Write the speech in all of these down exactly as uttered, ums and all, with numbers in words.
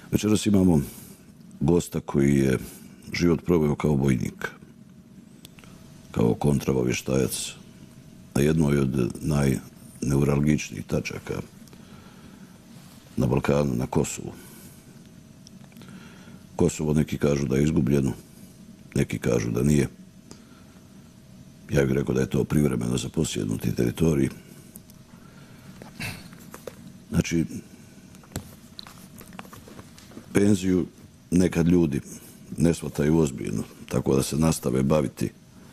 Večeras imamo gosta koji je život proveo kao vojnik, kao kontraobavještajac na jednoj od najneuralgičnijih tačaka na Balkanu, na Kosovu. Kosovo neki kažu da je izgubljeno, neki kažu da nije. Ja bih rekao da je to privremeno zaposjednuti teritorij. Znači, penziju nekad ljudi ne shvataju ozbiljno, tako da se nastave baviti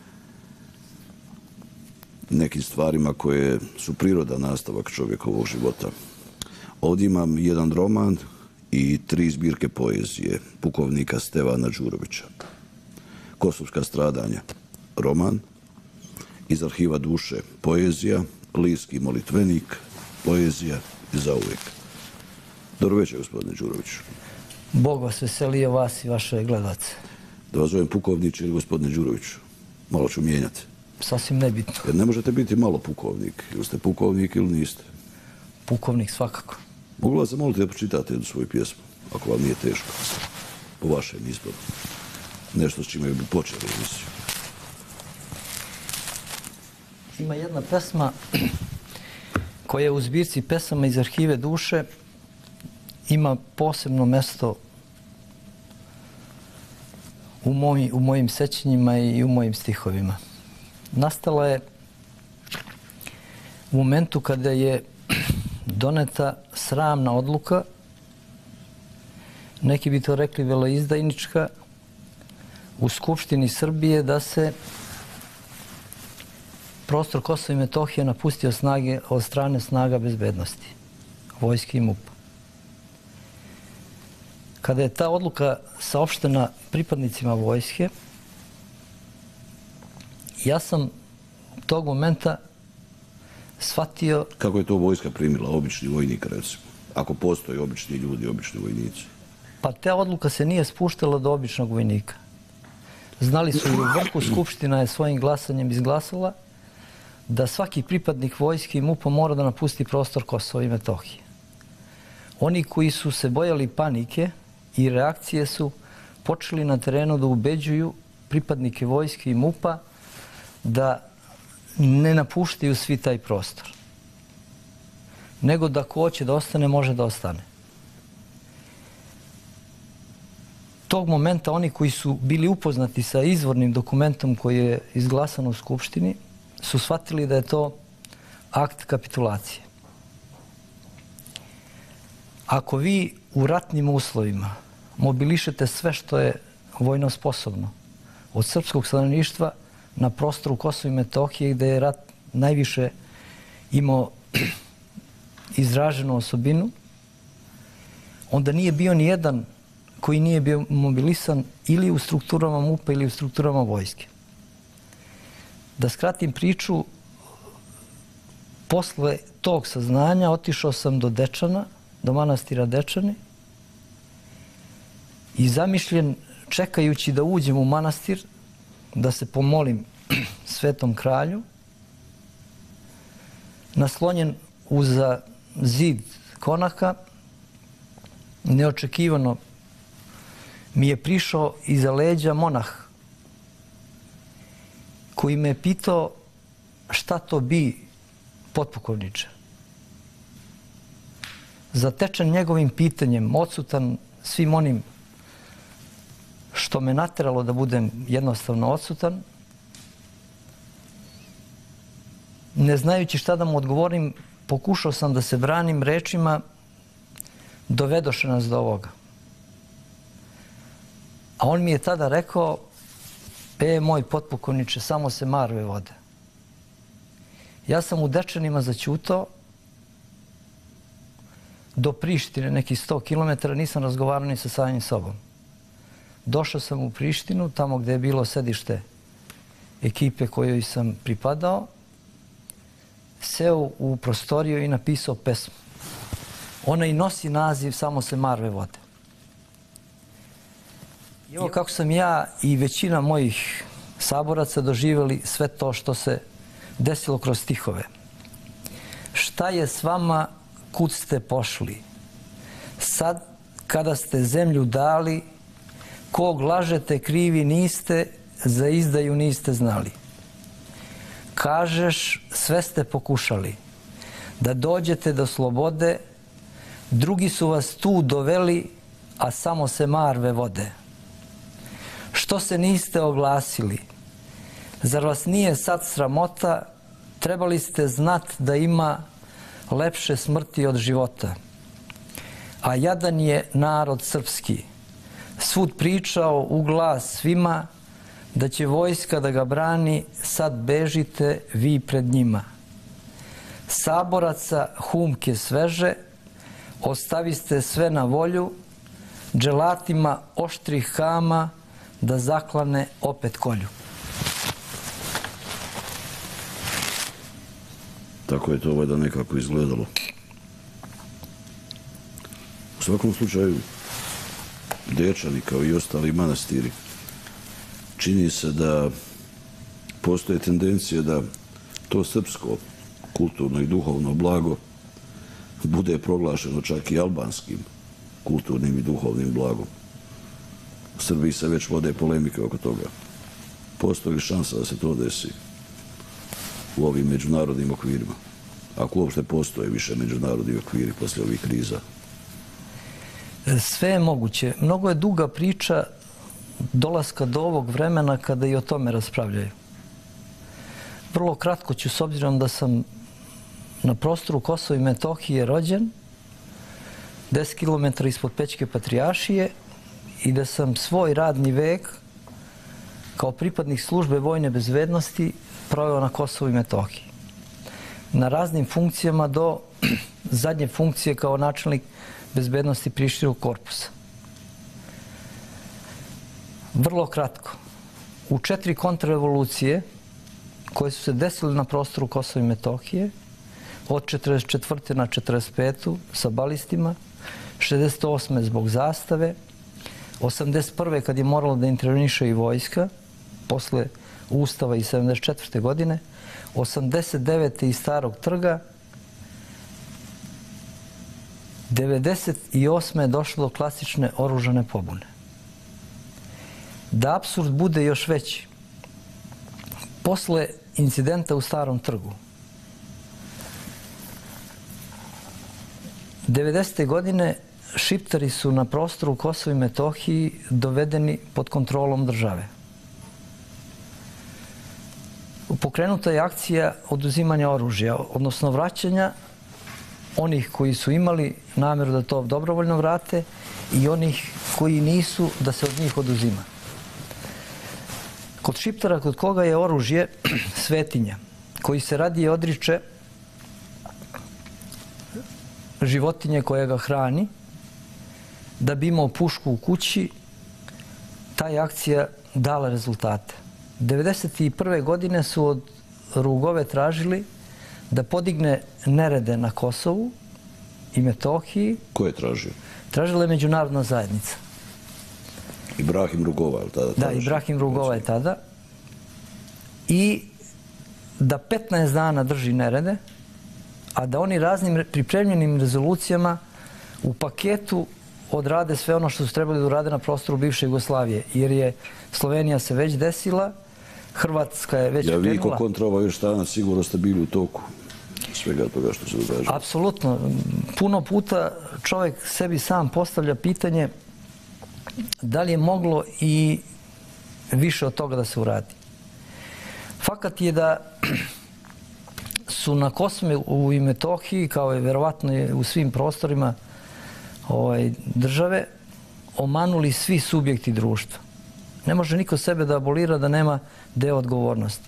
nekim stvarima koje su prirodan nastavak čovjekovog života. Ovdje imam jedan roman i tri zbirke poezije pukovnika Stevana Đurovića. Kosovska stradanja, roman, iz arhiva duše, poezija, Lirski molitvenik, poezija i zauvijek. Dobro večer, gospodine Đuroviću. Bog vas veselio, vas i vaše gledace. Da vas zovem pukovniče ili gospodine Đuroviću? Malo ću mijenjati. Sasvim nebitno. Jer ne možete biti malo pukovnik. Ili ste pukovnik ili niste? Pukovnik svakako. Mogu vas zamoliti da pročitate jednu svoju pjesmu, ako vam nije teško, po vašem izboru. Nešto s čime bi počeli emisiju. Ima jedna pesma koja je u zbirci pesama iz arhive duše, ima posebno mesto u, moj, u mojim sećanjima i u mojim stihovima. Nastala je u momentu kada je doneta sramna odluka, neki bi to rekli veleizdajnička, u Skupštini Srbije da se prostor Kosova i Metohije napustio snage od strane snaga bezbednosti, vojske i MUP-a. Kada je ta odluka saopštena pripadnicima vojske, ja sam tog momenta shvatio... Kako je to vojska primila, obični vojnik, recimo? Ako postoje obični ljudi, obični vojnici. Pa ta odluka se nije spuštala do običnog vojnika. Znali su i u vrhu, Skupština je svojim glasanjem izglasala da svaki pripadnik vojske i MUP-a mora da napusti prostor Kosova i Metohije. Oni koji su se bojali panike i reakcije su počeli na terenu da ubeđuju pripadnike vojske i MUP-a da ne napuštaju svi taj prostor. Nego da ko hoće da ostane, može da ostane. Tog momenta oni koji su bili upoznati sa izvornim dokumentom koji je izglasan u Skupštini su shvatili da je to akt kapitulacije. Ako vi u ratnim uslovima mobilišete sve što je vojno sposobno od srpskog stanovništva na prostoru Kosova i Metohije gde je rat najviše imao izraženu osobinu, onda nije bio ni jedan koji nije bio mobilisan ili u strukturama MUP-a ili u strukturama vojske. Da skratim priču, posle tog saznanja otišao sam do Dečana, do manastira Dečani i zamišljen čekajući da uđem u manastir, da se pomolim Svetom kralju, naslonjen uz zid konaka, neočekivano mi je prišao iza leđa monah koji me je pitao šta to bi potpukovniče. Zatečen njegovim pitanjem, odsutan svim onim što me nateralo da budem jednostavno odsutan, ne znajući šta da mu odgovorim, pokušao sam da se branim rečima dovedoše nas do ovoga. A on mi je tada rekao, e, moj potpukovniče, samo se marve vode. Ja sam u Dečanima zaćutao, do Prištine, nekih sto kilometara, nisam razgovarao ni sa samim sobom. Došao sam u Prištinu, tamo gde je bilo sedište ekipe kojoj sam pripadao, seo u prostoriju i napisao pesmu. Ona i nosi naziv Samo se marve vode. I evo kako sam ja i većina mojih saboraca doživjeli sve to što se desilo kroz stihove. Šta je s vama, kud ste pošli? Sad kada ste zemlju dali, kog lažete krivi niste, za izdaju niste znali. Kažeš, sve ste pokušali, da dođete do slobode, drugi su vas tu doveli, a samo se marve vode. Što se niste oglasili? Zar vas nije sad sramota? Trebali ste znat da ima lepše smrti od života. A jadan je narod srpski, svud pričao u glas svima, da će vojska da ga brani, sad bežite vi pred njima. Saboraca humke sveže, ostaviste sve na volju, dželatima oštrih kama, da zaklane opet kolju. Tako je to valjda nekako izgledalo. U svakom slučaju, Dečani kao i ostali manastiri, čini se da postoje tendencije da to srpsko kulturno i duhovno blago bude proglašeno čak i albanskim kulturnim i duhovnim blagom. U Srbiji se već vode polemike oko toga. Postoji li šansa da se to desi u ovim međunarodnim okvirima? Ako uopšte postoje više međunarodni okviri posle ovih kriza? Sve je moguće. Mnogo je duga priča dolaska do ovog vremena kada i o tome raspravljaju. Vrlo kratko ću, s obzirom da sam na prostoru Kosova i Metohije rođen, deset kilometara ispod Pećke patrijaršije, i da sam svoj radni vek kao pripadnik službe vojne bezbednosti proveo na Kosovu i Metohiji. Na raznim funkcijama do zadnje funkcije kao načelnik bezbednosti Prištinskog korpusa. Vrlo kratko. U četiri kontrarevolucije koje su se desile na prostoru Kosova i Metohije, od četrdeset četvrte na četrdeset petu sa balistima, šezdeset osme zbog zastave, osamdeset prve kad je moralo da interveniše i vojska, posle Ustava iz sedamdeset četvrte godine, osamdeset devete iz Starog trga, devedeset osme je došlo do klasične oružane pobune. Da apsurd bude još veći, posle incidenta u Starom trgu, devedesete godine Šiptari su na prostoru Kosova i Metohiji dovedeni pod kontrolom države. Pokrenuta je akcija oduzimanja oružja, odnosno vraćanja onih koji su imali namjeru da to dobrovoljno vrate i onih koji nisu, da se od njih oduzima. Kod Šiptara, kod koga je oružje svetinja, koji se radije odriče životinje koja ga hrani, da bi imao pušku u kući, ta je akcija dala rezultate. devedeset prve godine su od Rugove tražili da podigne nerede na Kosovu i Metohiji. Ko je tražio? Tražila je međunarodna zajednica. Ibrahim Rugova je tada tražio? Da, Ibrahim Rugova je tada. I da petnaest dana drži nerede, a da oni raznim pripremljenim rezolucijama u paketu odrade sve ono što su trebali da urade na prostoru bivše Jugoslavije. Jer je Slovenija se već desila, Hrvatska je već krenula. Ja, vi ko kontraobavještajnac sigurno ste bili u toku svega toga što se događa. Apsolutno. Puno puta čovjek sebi sam postavlja pitanje da li je moglo i više od toga da se uradi. Fakat je da su na Kosovu i Metohiji, kao i verovatno u svim prostorima države, omanuli svi subjekti društva. Ne može niko sebe da abolira da nema deo odgovornosti.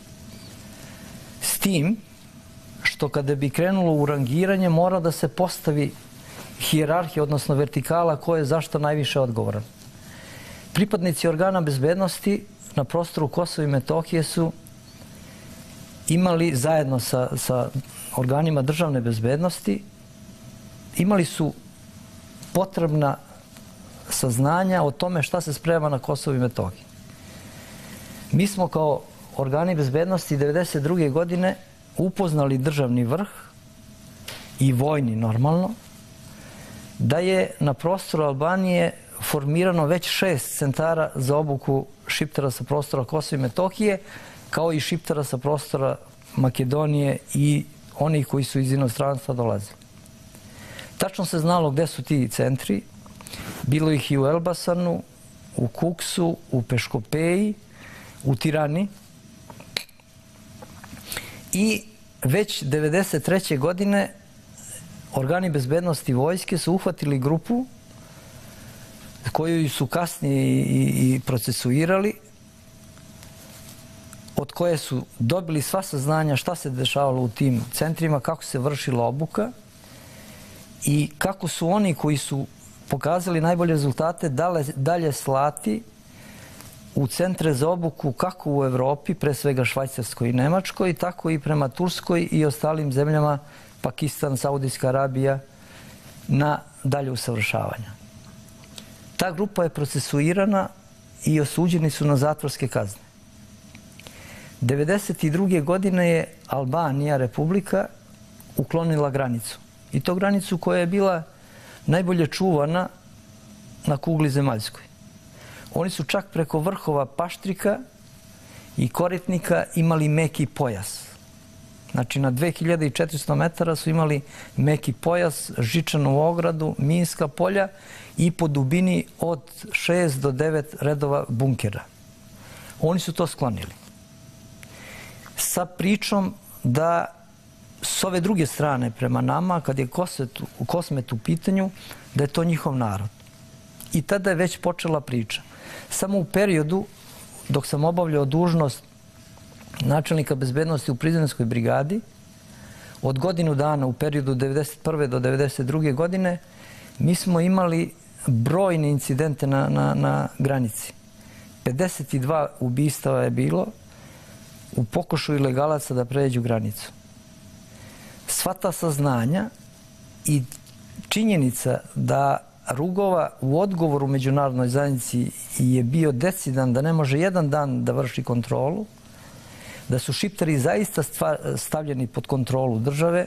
S tim što kada bi krenulo u rangiranje mora da se postavi hijerarhija, odnosno vertikala ko je zašto najviše odgovoran. Pripadnici organa bezbednosti na prostoru Kosova i Metohije su imali zajedno sa, sa organima državne bezbednosti, imali su potrebna saznanja o tome šta se sprema na Kosovu i Metohiji. Mi smo kao organi bezbednosti devedeset druge godine upoznali državni vrh i vojni normalno da je na prostoru Albanije formirano već šest centara za obuku Šiptara sa prostora Kosova i Metohije, kao i Šiptara sa prostora Makedonije i onih koji su iz inostranstva dolazili. Tačno se znalo gde su ti centri. Bilo ih i u Elbasanu, u Kuksu, u Peškopeji, u Tirani. I već devedeset treće godine organi bezbednosti vojske su uhvatili grupu koju su kasnije i procesuirali, od koje su dobili sva saznanja šta se dešavalo u tim centrima, kako se vršila obuka i kako su oni koji su pokazali najbolje rezultate dalje slati u centre za obuku kako u Evropi, pre svega Švajcarskoj i Nemačkoj, tako i prema Turskoj i ostalim zemljama, Pakistan, Saudijska Arabija, na dalje usavršavanja. Ta grupa je procesuirana i osuđeni su na zatvorske kazne. devedeset druge godine je Albanija, republika, uklonila granicu. I to granicu koja je bila najbolje čuvana na kugli zemaljskoj. Oni su čak preko vrhova Paštrika i Koritnika imali meki pojas. Znači, na dve hiljade četiristo metara su imali meki pojas, žičanu ogradu, minska polja i po dubini od šest do devet redova bunkera. Oni su to sklonili. Sa pričom da s ove druge strane prema nama, kad je Kosmet u pitanju, da je to njihov narod. I tada je već počela priča. Samo u periodu dok sam obavljao dužnost načelnika bezbednosti u Prizrenskoj brigadi, od godinu dana u periodu devedeset prve do devedeset druge godine, mi smo imali brojne incidente na, na, na granici. pedeset dva ubistava je bilo u pokušaju ilegalaca da pređu granicu. Sva ta saznanja i činjenica da Rugova u odgovoru međunarodnoj zajednici je bio decidan da ne može jedan dan da vrši kontrolu, da su Šiptari zaista stavljeni pod kontrolu države,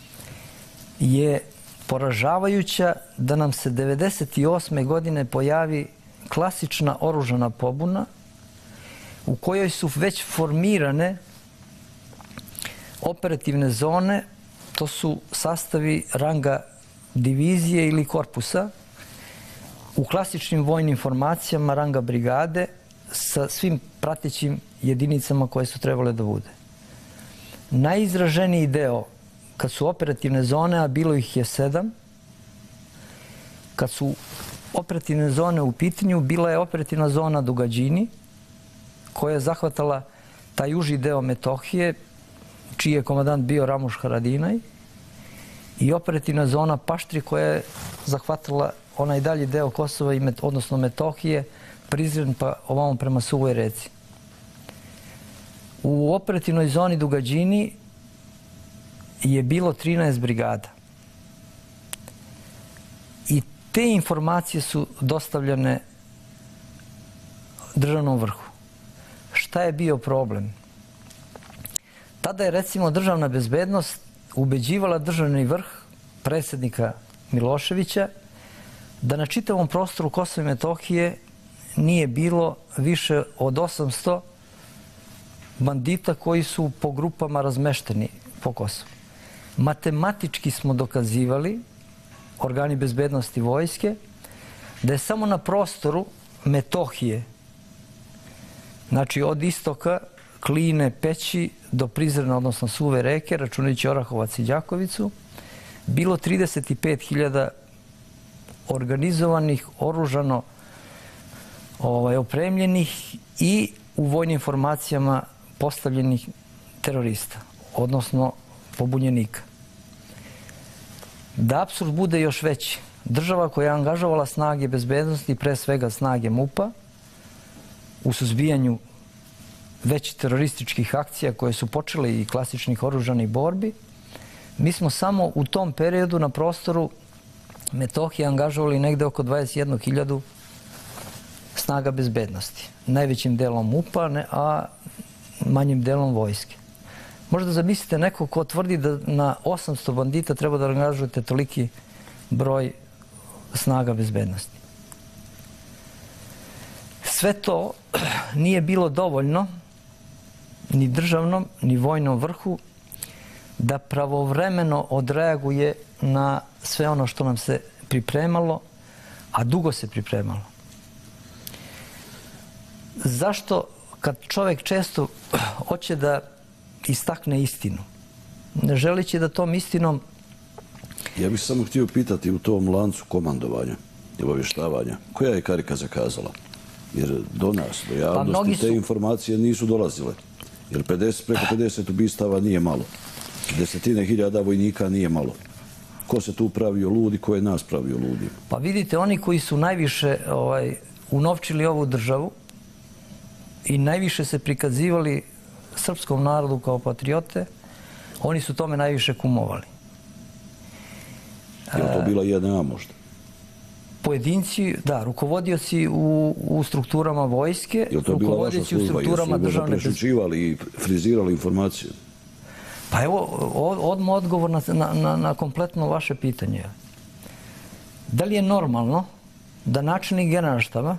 je poražavajuća da nam se devedeset osme godine pojavi klasična oružana pobuna u kojoj su već formirane operativne zone, to su sastavi ranga divizije ili korpusa, u klasičnim vojnim formacijama ranga brigade sa svim pratećim jedinicama koje su trebale da bude. Najizraženiji deo, kad su operativne zone, a bilo ih je sedam, kad su operativne zone u pitanju, bila je operativna zona Dugađini, koja je zahvatala taj uži deo Metohije, čiji je komandant bio Ramuš Haradinaj, i operativna zona Paštri, koja je zahvatala onaj dalji deo Kosova, odnosno Metohije, Prizren pa ovamo prema Suvoj reci. U operativnoj zoni Dugađini je bilo trinaest brigada. I te informacije su dostavljene državnom vrhu. Šta je bio problem? Tada je, recimo, državna bezbednost ubeđivala državni vrh, predsjednika Miloševića, da na čitavom prostoru Kosova i Metohije nije bilo više od osamsto bandita koji su po grupama razmešteni po Kosovu. Matematički smo dokazivali, organi bezbednosti vojske, da je samo na prostoru Metohije, znači od istoka Kline, Peći do Prizrena, odnosno Suve reke, računajući Orahovac i Đakovicu, bilo trideset pet hiljada organizovanih, oružano ovaj, opremljenih i u vojnim formacijama postavljenih terorista, odnosno pobunjenika. Da apsurd bude još veći, država koja je angažovala snage bezbednosti, pre svega snage MUP-a, u suzbijanju već terorističkih akcija koje su počele i klasičnih oružanih borbi, mi smo samo u tom periodu na prostoru Metohije angažovali negde oko dvadeset jednu hiljadu snaga bezbednosti. Najvećim delom MUP-a, a manjim delom vojske. Možda zamislite neko ko tvrdi da na osamsto bandita treba da angažujete toliki broj snaga bezbednosti. Sve to nije bilo dovoljno ni državnom, ni vojnom vrhu da pravovremeno odreaguje na sve ono što nam se pripremalo, a dugo se pripremalo. Zašto kad čovjek često hoće da istakne istinu, ne želeći da tom istinom... Ja bih samo htio pitati u tom lancu komandovanja i obavještavanja, koja je karika zakazala? Jer do nas, do javnosti, te informacije nisu dolazile. Jer preko pedeset ubistava nije malo. Desetine hiljada vojnika nije malo. Ko se tu pravio ludi, ko je nas pravio ludi? Pa vidite, oni koji su najviše unovčili ovu državu i najviše se prikazivali srpskom narodu kao patriote, oni su tome najviše kumovali. Je li to bila J N A možda? Pojedinci, da, rukovodioci u strukturama vojske, rukovodioci u strukturama državne... Jesu prešućivali i frizirali informacije? Pa evo, odmah odgovor na kompletno vaše pitanje. Da li je normalno da načelnik generalštaba,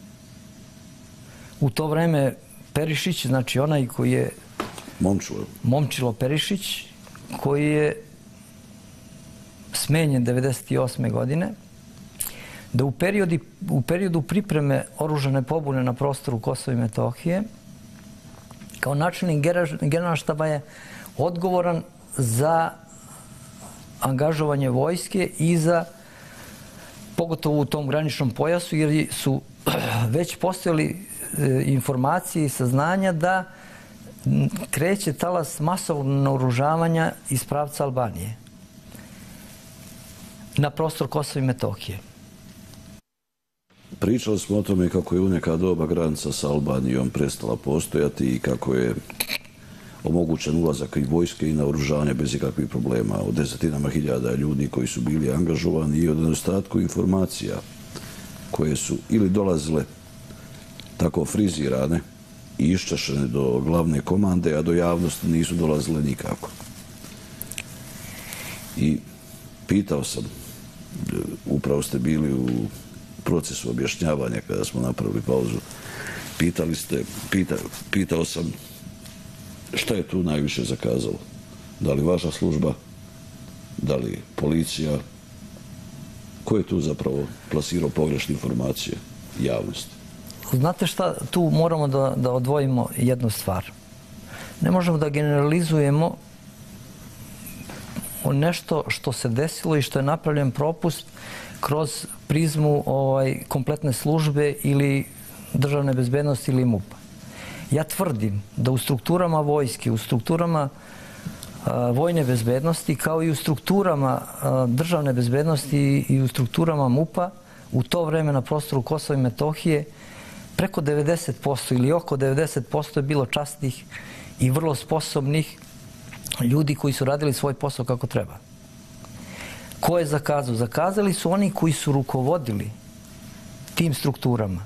u to vreme Perišić, znači onaj koji je... Momčilo. Momčilo Perišić, koji je smenjen devedeset osme godine, da u periodu pripreme oružane pobune na prostoru Kosova i Metohije, kao načelnik generalštaba je odgovoran za angažovanje vojske i za, pogotovo u tom graničnom pojasu, jer su već postojali informacije i saznanja da kreće talas masovnog naoružavanja iz pravca Albanije na prostor Kosova i Metohije. Pričali smo o tome kako je u neka doba granica sa Albanijom prestala postojati i kako je omogućen ulazak i vojske i naoružanje bez ikakvih problema o desetinama hiljada ljudi koji su bili angažovani i o nedostatku informacija koje su ili dolazile tako frizirane i iščašene do glavne komande, a do javnosti nisu dolazile nikako. I pitao sam, upravo ste bili u procesu objašnjavanja kada smo napravili pauzu, pitali ste, pitao sam šta je tu najviše zakazalo? Da li vaša služba, da li policija, ko je tu zapravo plasirao pogrešne informacije javnosti? Znate šta, tu moramo da odvojimo jednu stvar. Ne možemo da generalizujemo nešto što se desilo i što je napravljen propust kroz prizmu kompletne službe ili državne bezbednosti ili MUP-a. Ja tvrdim da u strukturama vojske, u strukturama vojne bezbednosti, kao i u strukturama državne bezbednosti i u strukturama MUP-a, u to vreme na prostoru Kosova i Metohije, preko devedeset posto ili oko devedeset posto je bilo časnih i vrlo sposobnih ljudi koji su radili svoj posao kako treba. Ko je zakazao? Zakazali su oni koji su rukovodili tim strukturama.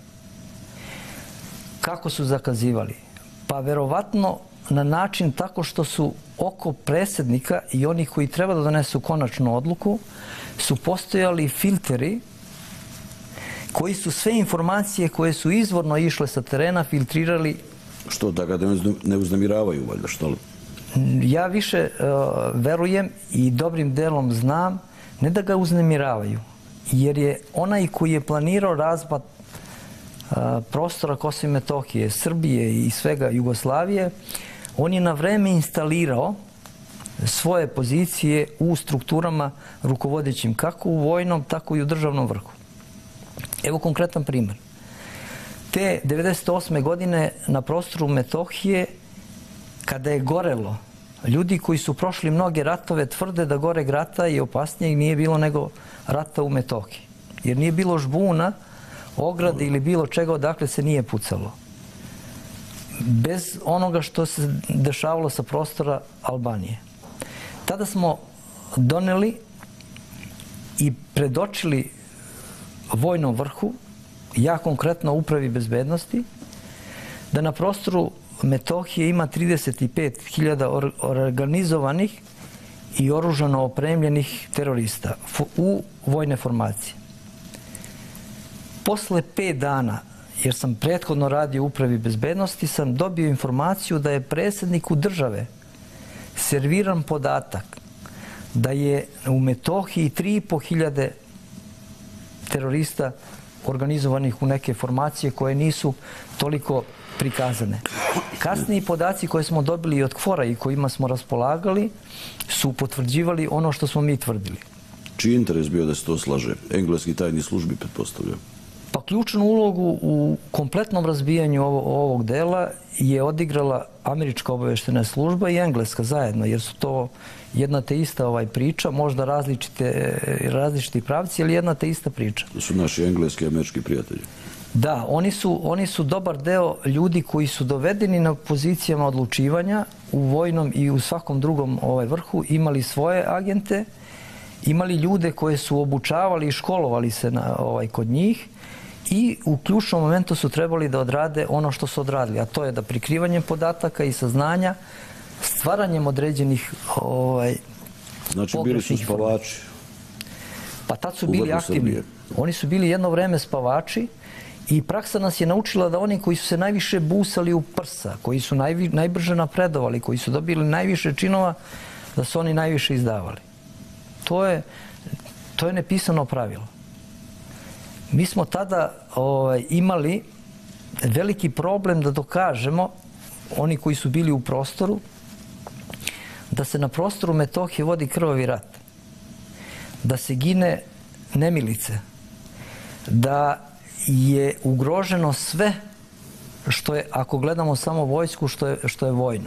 Kako su zakazivali? Pa verovatno na način tako što su oko predsjednika i onih koji treba da donesu konačnu odluku su postojali filteri koji su sve informacije koje su izvorno išle sa terena filtrirali. Što, da ga ne uznemiravaju, valjda, što li? Ja više verujem i dobrim delom znam, ne da ga uznemiravaju, jer je onaj koji je planirao razpad prostora Kosova i Metohije, Srbije i svega Jugoslavije, on je na vreme instalirao svoje pozicije u strukturama rukovodećim, kako u vojnom, tako i u državnom vrhu. Evo konkretan primjer. Te devedeset osme godine na prostoru Metohije, kada je gorelo, ljudi koji su prošli mnoge ratove tvrde da goreg rata i opasnijeg nije bilo nego rata u Metohiji. Jer nije bilo žbuna, ograde ili bilo čega odakle se nije pucalo. Bez onoga što se dešavalo sa prostora Albanije. Tada smo doneli i predočili vojnom vrhu, ja konkretno upravi bezbednosti, da na prostoru Metohije ima trideset pet hiljada organizovanih i oružano opremljenih terorista u vojne formacije. Posle pet dana, jer sam prethodno radio u upravi bezbednosti, sam dobio informaciju da je predsjedniku države serviran podatak da je u Metohiji tri i po hiljade terorista organizovanih u neke formacije koje nisu toliko prikazane. Kasniji podaci koje smo dobili od KFOR-a i kojima smo raspolagali su potvrđivali ono što smo mi tvrdili. Čiji interes bio da se to slaže? Engleski tajni službi, pretpostavljam. Pa ključnu ulogu u kompletnom razbijanju ovog dela je odigrala američka obaveštena služba i engleska zajedno, jer su to jedna te ista ovaj priča, možda različite, različiti pravci, ali jedna te ista priča. To su naši engleski i američki prijatelji. Da, oni su, oni su dobar deo ljudi koji su dovedeni na pozicijama odlučivanja u vojnom i u svakom drugom ovaj vrhu, imali svoje agente, imali ljude koje su obučavali i školovali se na, ovaj, kod njih i u ključnom momentu su trebali da odrade ono što su odradili, a to je da prikrivanjem podataka i saznanja, stvaranjem određenih ovaj, znači bili su spavači. Pa tad su bili aktivni. Oni su bili jedno vreme spavači i praksa nas je naučila da oni koji su se najviše busali u prsa, koji su najvi, najbrže napredovali, koji su dobili najviše činova, da su oni najviše izdavali. To je, to je nepisano pravilo. Mi smo tada ovaj, imali veliki problem da dokažemo, oni koji su bili u prostoru, da se na prostoru Metohije vodi krvavi rat, da se gine nemilice, da je ugroženo sve što je, ako gledamo samo vojsku, što je, što je vojno.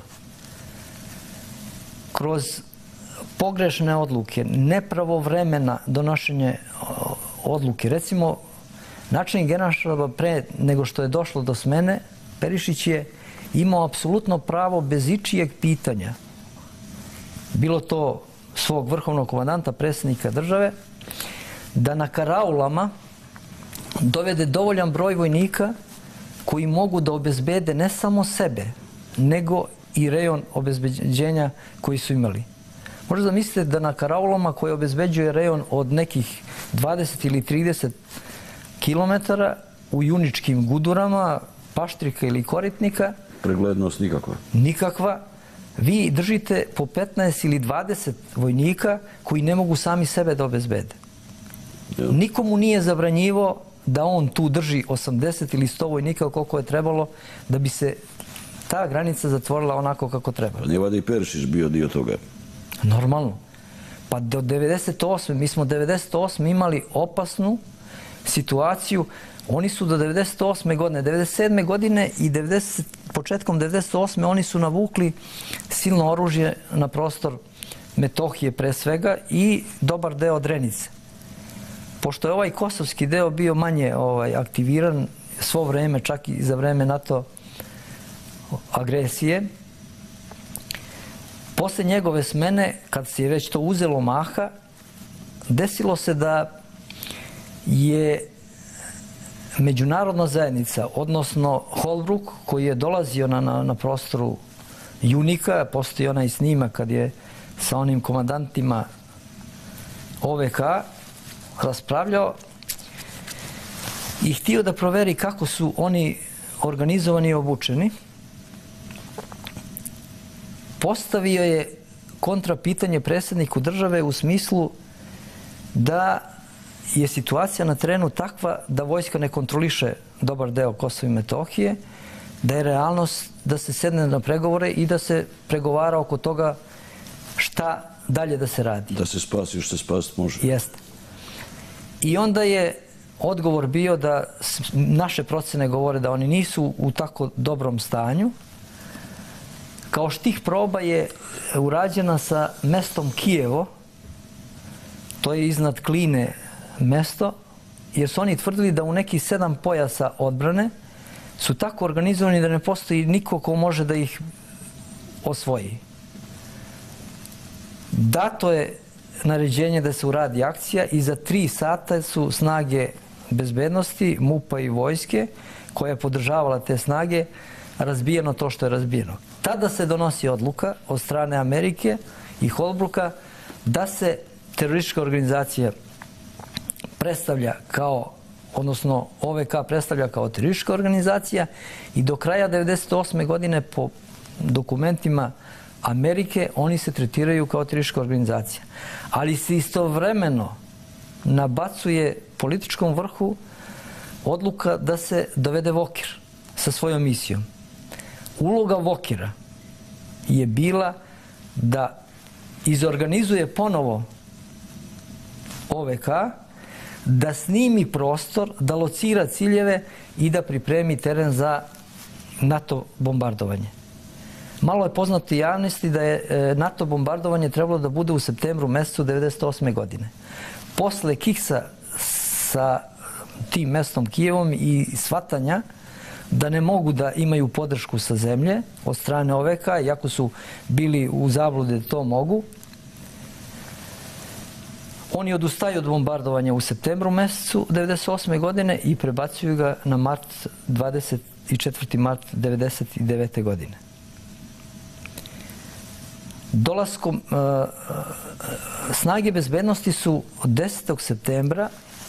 Kroz pogrešne odluke, nepravovremena donošenje odluke. Recimo, načelnik Generalštaba pre nego što je došlo do smene, Perišić je imao apsolutno pravo bez ičijeg pitanja, bilo to svog vrhovnog komandanta, predsjednika države, da na karaulama dovede dovoljan broj vojnika koji mogu da obezbede ne samo sebe, nego i rejon obezbeđenja koji su imali. Možda mislite da na karaulama koji obezbeđuje rejon od nekih dvadeset ili trideset kilometara u juničkim gudurama, paštrika ili koritnika, preglednost nikakva. Nikakva. Vi držite po petnaest ili dvadeset vojnika koji ne mogu sami sebe da obezbede. Nikomu nije zabranjivo da on tu drži osamdeset ili sto vojnika koliko je trebalo da bi se ta granica zatvorila onako kako treba. Pa nije vada i Perišić bio dio toga? Normalno. Pa do devedeset osme mi smo devedeset osme imali opasnu situaciju. Oni su do devedeset osme godine, devedeset sedme godine i devedeset, početkom devedeset osme oni su navukli silno oružje na prostor Metohije pre svega i dobar deo Drenice. Pošto je ovaj kosovski deo bio manje ovaj, aktiviran svo vreme, čak i za vreme NATO agresije, posle njegove smene, kad se je već to uzelo maha, desilo se da je međunarodna zajednica, odnosno Holbruk, koji je dolazio na, na, na prostoru Junika, postoji onaj snimak kad je sa onim komandantima O V K raspravljao i htio da proveri kako su oni organizovani i obučeni. Postavio je kontrapitanje predsjedniku države u smislu da je situacija na terenu takva da vojska ne kontroliše dobar deo Kosova i Metohije, da je realnost da se sedne na pregovore i da se pregovara oko toga šta dalje da se radi. Da se spasi što se spasti može. Jeste. I onda je odgovor bio da naše procene govore da oni nisu u tako dobrom stanju. Kao štih proba je urađena sa mestom Kijevo, to je iznad Kline mesto, jer su oni tvrdili da u nekih sedam pojasa odbrane su tako organizovani da ne postoji niko ko može da ih osvoji. Dato je naređenje da se uradi akcija i za tri sata su snage bezbednosti, MUP-a i vojske, koja je podržavala te snage, razbijeno to što je razbijeno. Tada se donosi odluka od strane Amerike i Holbruka da se teroristička organizacija predstavlja kao odnosno O V K predstavlja kao teroristička organizacija i do kraja devedeset osme godine po dokumentima Amerike oni se tretiraju kao teroristička organizacija. Ali se istovremeno nabacuje političkom vrhu odluka da se dovede Vokir sa svojom misijom. Uloga Vokira je bila da izorganizuje ponovo O V K, da snimi prostor, da locira ciljeve i da pripremi teren za NATO bombardovanje. Malo je poznato javnosti da je NATO bombardovanje trebalo da bude u septembru mesecu devedeset osme godine. Posle kiksa sa tim mestom Kijevom i shvatanja da ne mogu da imaju podršku sa zemlje od strane O V K, iako su bili u zabludi da to mogu, oni odustaju od bombardovanja u septembru mesecu devedeset osme godine i prebacuju ga na mart, dvadeset četvrti mart devedeset devete godine. Dolaskom uh, snage bezbednosti su od desetog septembra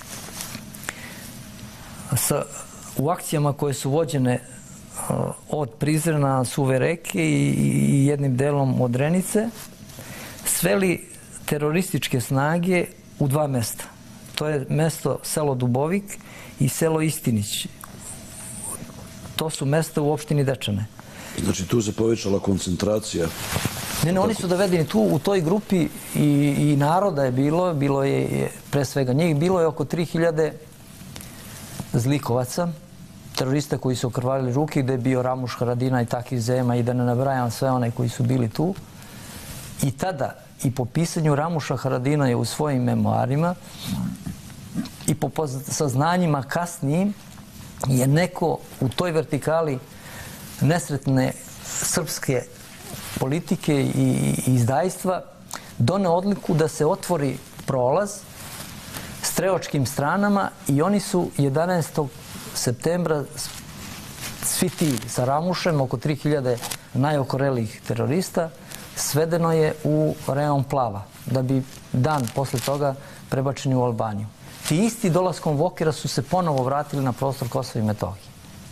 sa, u akcijama koje su vođene uh, od Prizrena, Suve reke i, i jednim delom od Renice sveli terorističke snage u dva mesta. To je mesto selo Dubovik i selo Istinić. To su mesta u opštini Dečane. Znači tu se povećala koncentracija? Ne, ne, oni su dovedeni tu u toj grupi i, i naroda je bilo, bilo je pre svega njih, bilo je oko tri hiljade zlikovaca, terorista koji su okrvarili ruke, gde je bio Ramuš Haradina i Takir Zema i da ne nabrajam sve one koji su bili tu. I tada, i po pisanju Ramuša Haradina je u svojim memoarima i po saznanjima kasnijim je neko u toj vertikali nesretne srpske politike i izdajstva doneo odluku da se otvori prolaz streočkim stranama i oni su jedanaestog septembra svi ti sa Ramušem, oko tri hiljade najokorelih terorista, svedeno je u rejon Plava, da bi dan posle toga prebačeni u Albaniju. Ti isti dolaskom Vokira su se ponovo vratili na prostor Kosova i Metohije.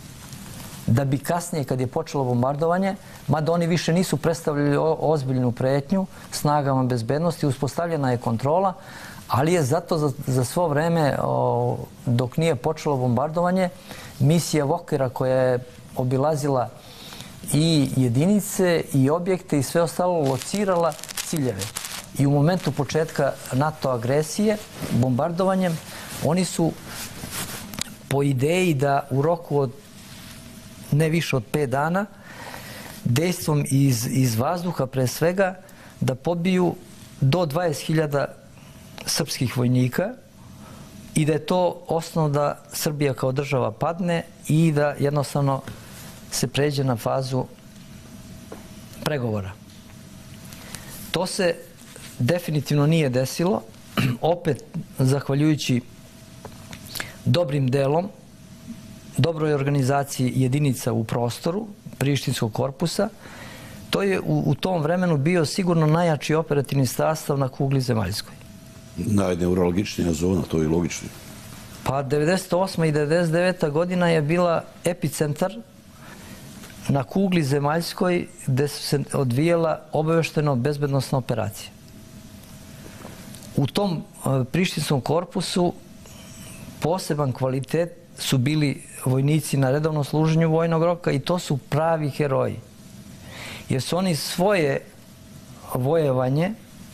Da bi kasnije, kad je počelo bombardovanje, mada oni više nisu predstavljali ozbiljnu pretnju snagama bezbednosti, uspostavljena je kontrola, ali je zato za, za svo vreme, o, dok nije počelo bombardovanje, misija Vokira koja je obilazila i jedinice i objekte i sve ostalo locirala ciljeve. I u momentu početka NATO agresije, bombardovanjem, oni su po ideji da u roku od ne više od pet dana, dejstvom iz, iz vazduha pre svega, da pobiju do dvadeset hiljada srpskih vojnika i da je to osnov da Srbija kao država padne i da jednostavno se pređe na fazu pregovora. To se definitivno nije desilo, opet zahvaljujući dobrim delom, dobroj organizaciji jedinica u prostoru Prištinskog korpusa. To je u, u tom vremenu bio sigurno najjači operativni sastav na kugli zemaljskoj. Najneurologičnija zona, to je logično. Pa devedeset osma i devedeset deveta godina je bila epicentar na kugli zemaljskoj gde su se odvijala obavešteno-bezbednosna operacija. U tom Prištinskom korpusu poseban kvalitet su bili vojnici na redovnom služenju vojnog roka i to su pravi heroji. Jer su oni svoje vojevanje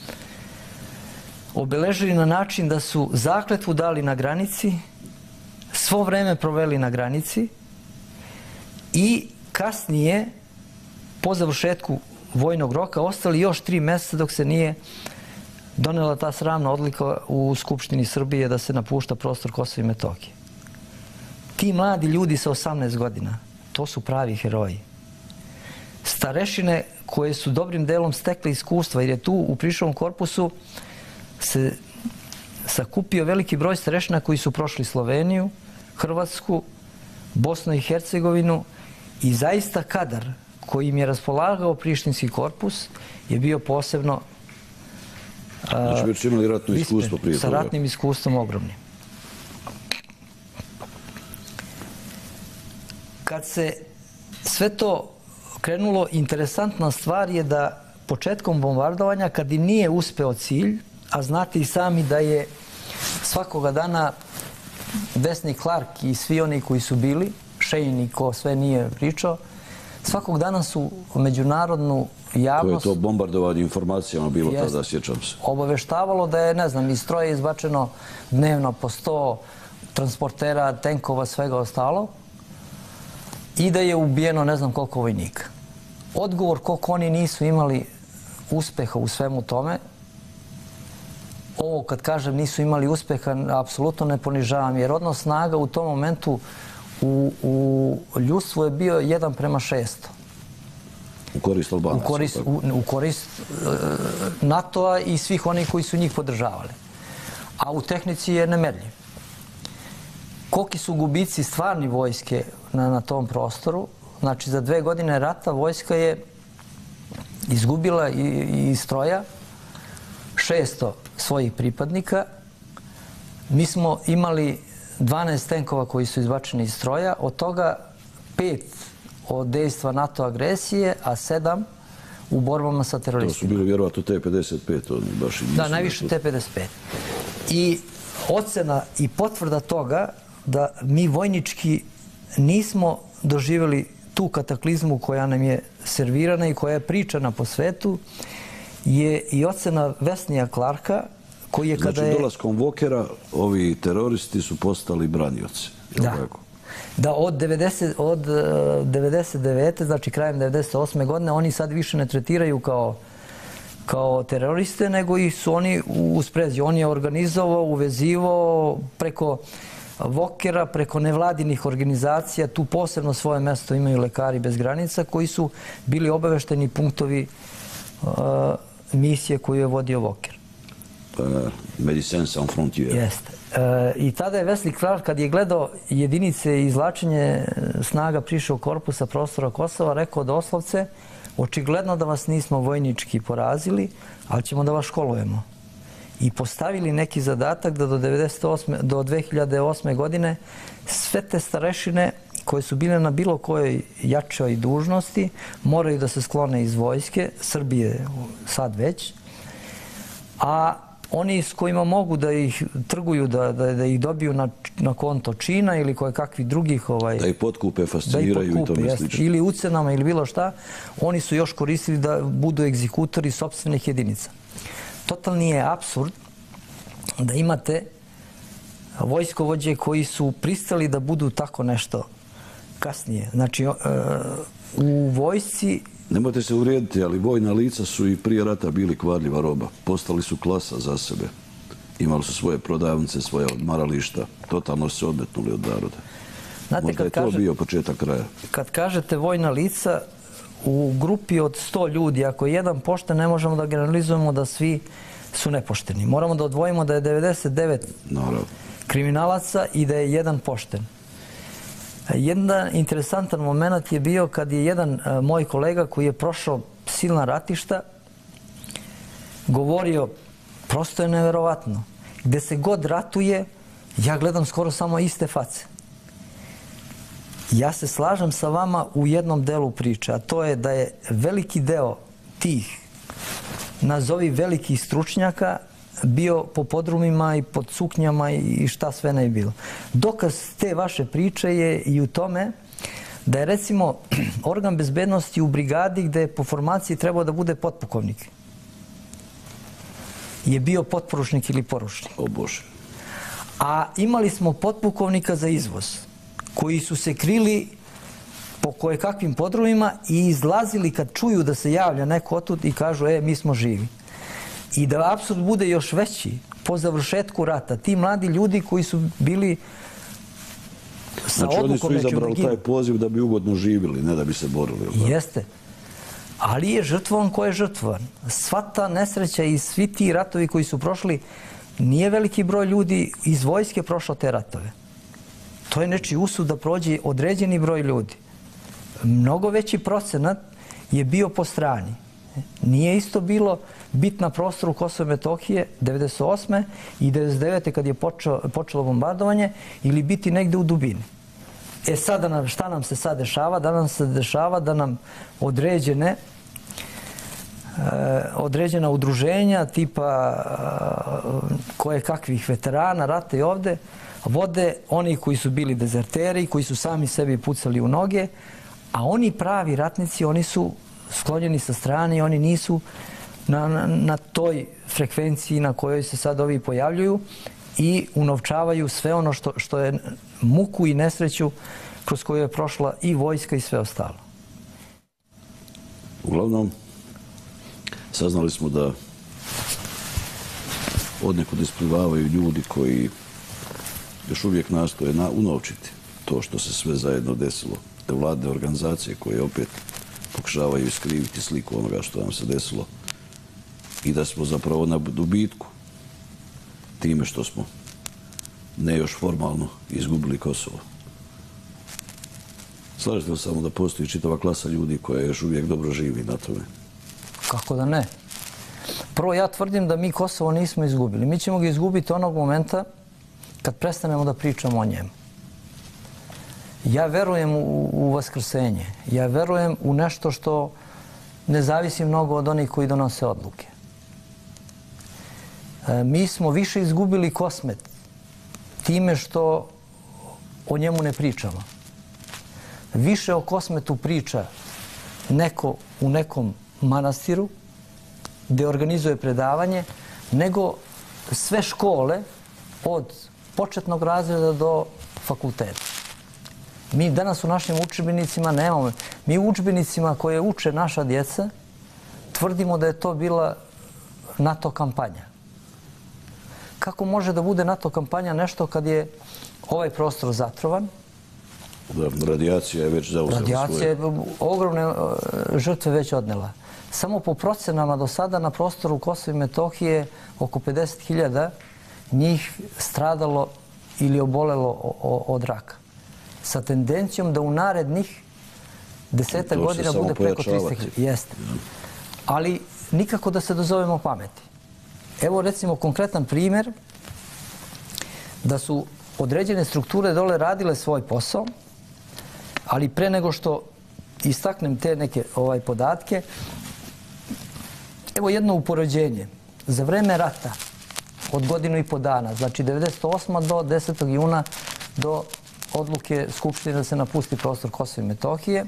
obeležili na način da su zakletvu dali na granici, svo vreme proveli na granici i kasnije, po završetku vojnog roka, ostali još tri meseca dok se nije donela ta sramna odlika u Skupštini Srbije da se napušta prostor Kosova i Metohije. Ti mladi ljudi sa osamnaest godina, to su pravi heroji. Starešine koje su dobrim delom stekle iskustva, jer je tu u Prištinskom korpusu se sakupio veliki broj starešina koji su prošli Sloveniju, Hrvatsku, Bosnu i Hercegovinu i zaista kadar koji im je raspolagao Prištinski korpus je bio posebno Znači, već imali ratno iskustvo prije sa ratnim iskustvom ogromnim. kad se sve to krenulo, interesantna stvar je da početkom bombardovanja, kad i nije uspeo cilj, a znate i sami da je svakoga dana Vesni Clark i svi oni koji su bili, Shane i ko sve nije pričao, svakog dana su međunarodnu javnost... Koje je to bombardovanje informacijama bilo tada, sjećam se. Obaveštavalo da je, ne znam, iz stroja izbačeno dnevno po sto transportera, tenkova, svega ostalo i da je ubijeno ne znam koliko vojnika. Odgovor koliko oni nisu imali uspeha u svemu tome, ovo kad kažem nisu imali uspeha, apsolutno ne ponižavam, jer odnos snaga u tom momentu u, u ljudstvu je bio jedan prema šesto. U korist Albanaca. U korist, u, u korist uh, NATO-a i svih onih koji su njih podržavali. A u tehnici je nemerljiv. Koliki su gubici stvarni vojske na, na tom prostoru? Znači, za dve godine rata vojska je izgubila i, i stroja šesto svojih pripadnika. Mi smo imali dvanaest tenkova koji su izbačeni iz stroja, od toga pet od dejstva NATO agresije, a sedam u borbama sa teroristima. To su bili vjerovatno T pedeset pet. Oni baš da, najviše T pedeset pet. I ocena i potvrda toga da mi vojnički nismo doživjeli tu kataklizmu koja nam je servirana i koja je pričana po svetu, je i ocena Vesnija Clarka, koji je kada je... Znači, dolaskom Walkera ovi teroristi su postali branioci. Da. Da od, devedeset, od devedeset devete. znači krajem devedeset osme. godine, oni sad više ne tretiraju kao, kao teroriste, nego i su oni u sprezi. On je organizovao, uvezivao preko Walkera, preko nevladinih organizacija. Tu posebno svoje mjesto imaju Lekari bez granica, koji su bili obavešteni punktovi uh, misije koju je vodio Walker. Médecins Sans Frontières. Jeste. E, I tada je Wesley Clark, kad je gledao jedinice i izvlačenje snaga prišao korpusa prostora Kosova, rekao doslovce, očigledno da vas nismo vojnički porazili, ali ćemo da vas školujemo. I postavili neki zadatak da do, devedeset osme. do dve hiljade osme. godine sve te starešine koje su bile na bilo kojoj jačoj dužnosti moraju da se sklone iz vojske, Srbije sad već, a oni s kojima mogu da ih trguju, da, da, da ih dobiju na, na konto čina ili koje kakvih drugih... Ovaj, da ih potkupe, fasciniraju i tome slično. Ili ucenama ili bilo šta, oni su još koristili da budu egzekutori sopstvenih jedinica. Totalni je apsurd da imate vojskovođe koji su pristali da budu tako nešto kasnije. Znači, u vojsci... Nemojte se uvrijediti, ali vojna lica su i prije rata bili kvarljiva roba. Postali su klasa za sebe. Imali su svoje prodavnice, svoje odmarališta. Totalno se odmetnuli od naroda. Znate, možda je to kaže, bio početak kraja. Kad kažete vojna lica, u grupi od sto ljudi, ako je jedan pošten, ne možemo da generalizujemo da svi su nepošteni. Moramo da odvojimo da je devedeset devet Naravno. kriminalaca i da je jedan pošten. Jedan interesantan moment je bio kad je jedan uh, moj kolega koji je prošao silna ratišta govorio, prosto je neverovatno, gde se god ratuje, ja gledam skoro samo iste face. Ja se slažem sa vama u jednom delu priče, a to je da je veliki deo tih, nazovi velikih stručnjaka, bio po podrumima i pod suknjama i šta sve ne je bilo. Dokaz te vaše priče je i u tome da je, recimo, organ bezbednosti u brigadi gde je po formaciji trebao da bude potpukovnik je bio potporučnik ili poručnik. O Bože. A imali smo potpukovnika za izvoz koji su se krili po kojekakvim podrumima i izlazili kad čuju da se javlja neko otud i kažu, e, mi smo živi. I da apsurd bude još veći, po završetku rata, ti mladi ljudi koji su bili sa znači, odlukom... Znači oni su izabrali taj poziv da bi ugodno živjeli, ne da bi se borili. Jeste. Ali je žrtvovan ko je žrtvovan. Sva ta nesreća i svi ti ratovi koji su prošli, nije veliki broj ljudi iz vojske prošao te ratove. To je nečiji usud da prođe određeni broj ljudi. Mnogo veći procenat je bio po strani. Nije isto bilo bit na prostoru Kosova i Metohije devedeset osme i devedeset devete kad je počelo, počelo bombardovanje ili biti negde u dubini. E sada nam, šta nam se sad dešava? Da nam se dešava da nam određene određena udruženja tipa koje kakvih veterana rata i ovde vode oni koji su bili dezerteri, koji su sami sebi pucali u noge, a oni pravi ratnici, oni su sklonjeni sa strane, oni nisu na, na, na toj frekvenciji na kojoj se sad ovi pojavljuju i unovčavaju sve ono što, što je muku i nesreću kroz koju je prošla i vojska i sve ostalo. Uglavnom, saznali smo da odnekud isplivavaju ljudi koji još uvijek nastoje na, unovčiti to što se sve zajedno desilo. Te vladne organizacije koje opet pokušavaju iskriviti sliku onoga što nam se desilo i da smo zapravo na dobitku time što smo ne još formalno izgubili Kosovo. Slažete li samo da postoji čitava klasa ljudi koja još uvijek dobro živi na tome? Kako da ne? Prvo, ja tvrdim da mi Kosovo nismo izgubili. Mi ćemo ga izgubiti onog momenta kad prestanemo da pričamo o njemu. Ja verujem u, u vaskrsenje. Ja verujem u nešto što ne zavisi mnogo od onih koji donose odluke. E, mi smo više izgubili Kosmet time što o njemu ne pričamo. Više o Kosmetu priča neko u nekom manastiru gdje organizuje predavanje, nego sve škole od početnog razreda do fakulteta. Mi danas u našim udžbenicima nemamo. Mi u udžbenicima koje uče naša djeca tvrdimo da je to bila NATO kampanja. Kako može da bude NATO kampanja nešto kad je ovaj prostor zatrovan? Da, radijacija je već zauzela svoje. Radijacija je ogromne žrtve već odnela. Samo po procenama do sada na prostoru Kosova i Metohije oko pedeset hiljada njih stradalo ili obolelo od raka. Sa tendencijom da u narednih desetak godina bude preko tristo hiljada. Jeste. Ali nikako da se dozovemo pameti. Evo recimo konkretan primjer da su određene strukture dole radile svoj posao, ali pre nego što istaknem te neke ovaj, podatke, evo jedno upoređenje. Za vreme rata od godinu i po dana, znači devedeset osma do desetog juna do odluke Skupštine da se napusti prostor Kosova i Metohije,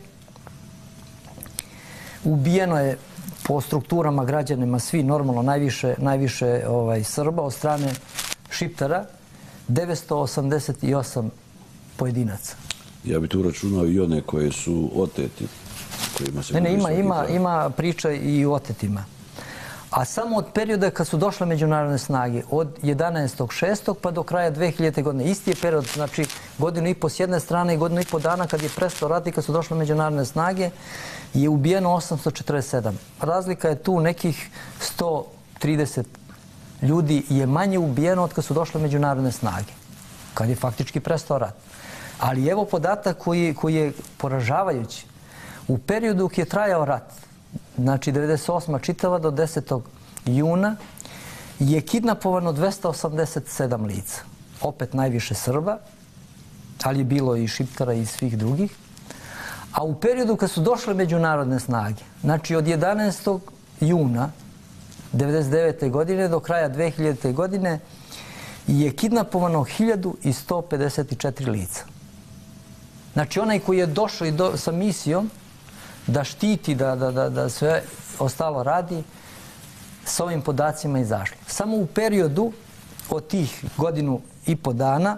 ubijeno je po strukturama građanima svi normalno najviše, najviše ovaj, Srba od strane Šiptara, devetsto osamdeset osam pojedinaca. Ja bi tu računao i one koje su oteti. Ne, ne, ima, ima, ima priča i o otetima. A samo od perioda kad su došle međunarodne snage, od jedanaestog šestog pa do kraja dve hiljadite. godine, isti je period, znači godinu i po s jedne strane i godinu i po dana kad je prestao rat i kad su došle međunarodne snage, je ubijeno osamsto četrdeset sedam. Razlika je tu nekih sto trideset ljudi je manje ubijeno od kad su došle međunarodne snage, kad je faktički prestao rat. Ali evo podatak koji, koji je poražavajući. U periodu koji je trajao rat, znači devedeset osma čitava do desetog juna, je kidnapovano dvesta osamdeset sedam lica. Opet najviše Srba, ali je bilo i Šiptara i svih drugih. A u periodu kad su došle međunarodne snage, znači od jedanaestog juna devedeset devete. godine do kraja dve hiljadite. godine, je kidnapovano hiljadu sto pedeset četiri lica. Znači onaj koji je došao i do, sa misijom da štiti, da, da, da, da sve ostalo radi, s ovim podacima izašlo. Samo u periodu od tih godinu i po dana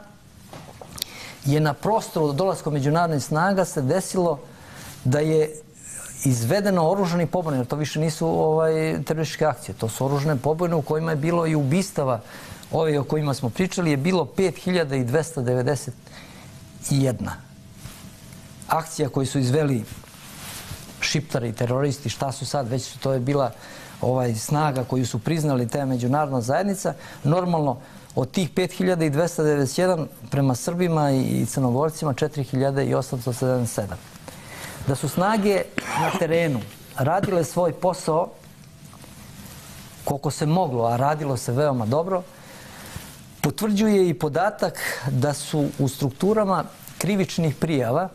je na prostoru dolaska međunarodnih snaga se desilo da je izvedeno oružani pobune, jer to više nisu ovaj, terorističke akcije, to su oružane pobune u kojima je bilo i ubistava, ove o kojima smo pričali, je bilo pet hiljada dvesta devedeset jedna. Akcija koju su izveli Šiptari, teroristi, šta su sad, već to je bila ovaj, snaga koju su priznali ta međunarodna zajednica. Normalno, od tih pet hiljada dvesta devedeset jedan prema Srbima i Crnogorcima četiri hiljade osamsto sedamdeset sedam. Da su snage na terenu radile svoj posao koliko se moglo, a radilo se veoma dobro, potvrđuje i podatak da su u strukturama krivičnih prijava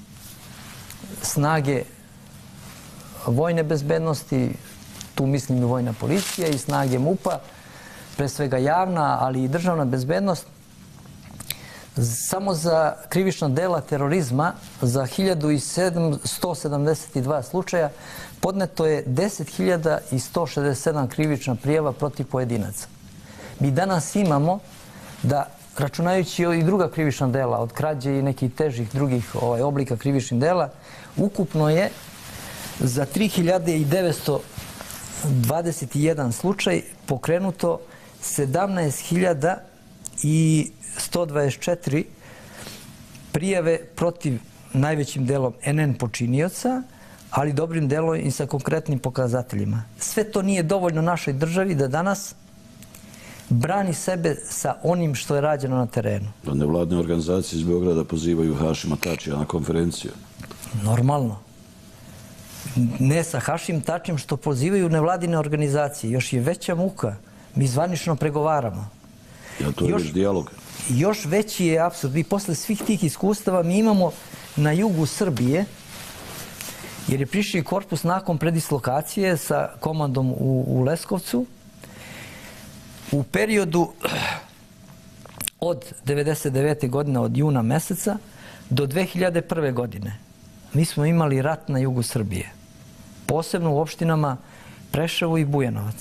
snage vojne bezbednosti, tu mislim i vojna policija i snage MUP-a, pre svega javna, ali i državna bezbednost, samo za krivična dela terorizma za hiljadu sto sedamdeset dva slučaja podneto je deset hiljada sto šezdeset sedam krivična prijava protiv pojedinaca. Mi danas imamo da, računajući i druga krivična dela, od krađe i nekih težih drugih ovaj, oblika krivičnih dela, ukupno je za tri hiljade devetsto dvadeset jedan slučaj pokrenuto sedamnaest hiljada sto dvadeset četiri prijave protiv najvećim delom en en počinioca, ali dobrim delom i sa konkretnim pokazateljima. Sve to nije dovoljno našoj državi da danas brani sebe sa onim što je rađeno na terenu. Da nevladne organizacije iz Beograda pozivaju Hašima Tačija na konferenciju. Normalno. Ne sa Hašim Tačijem što pozivaju nevladine organizacije. Još je veća muka. Mi zvanično pregovaramo. Ja to je već dijalog. Još veći je apsurd. I posle svih tih iskustava mi imamo na jugu Srbije, jer je prišli korpus nakon predislokacije sa komandom u, u Leskovcu, u periodu od devedeset devete. godine, od juna meseca, do dve hiljade prve. godine. Mi smo imali rat na jugu Srbije. Posebno u opštinama Preševo i Bujanovac.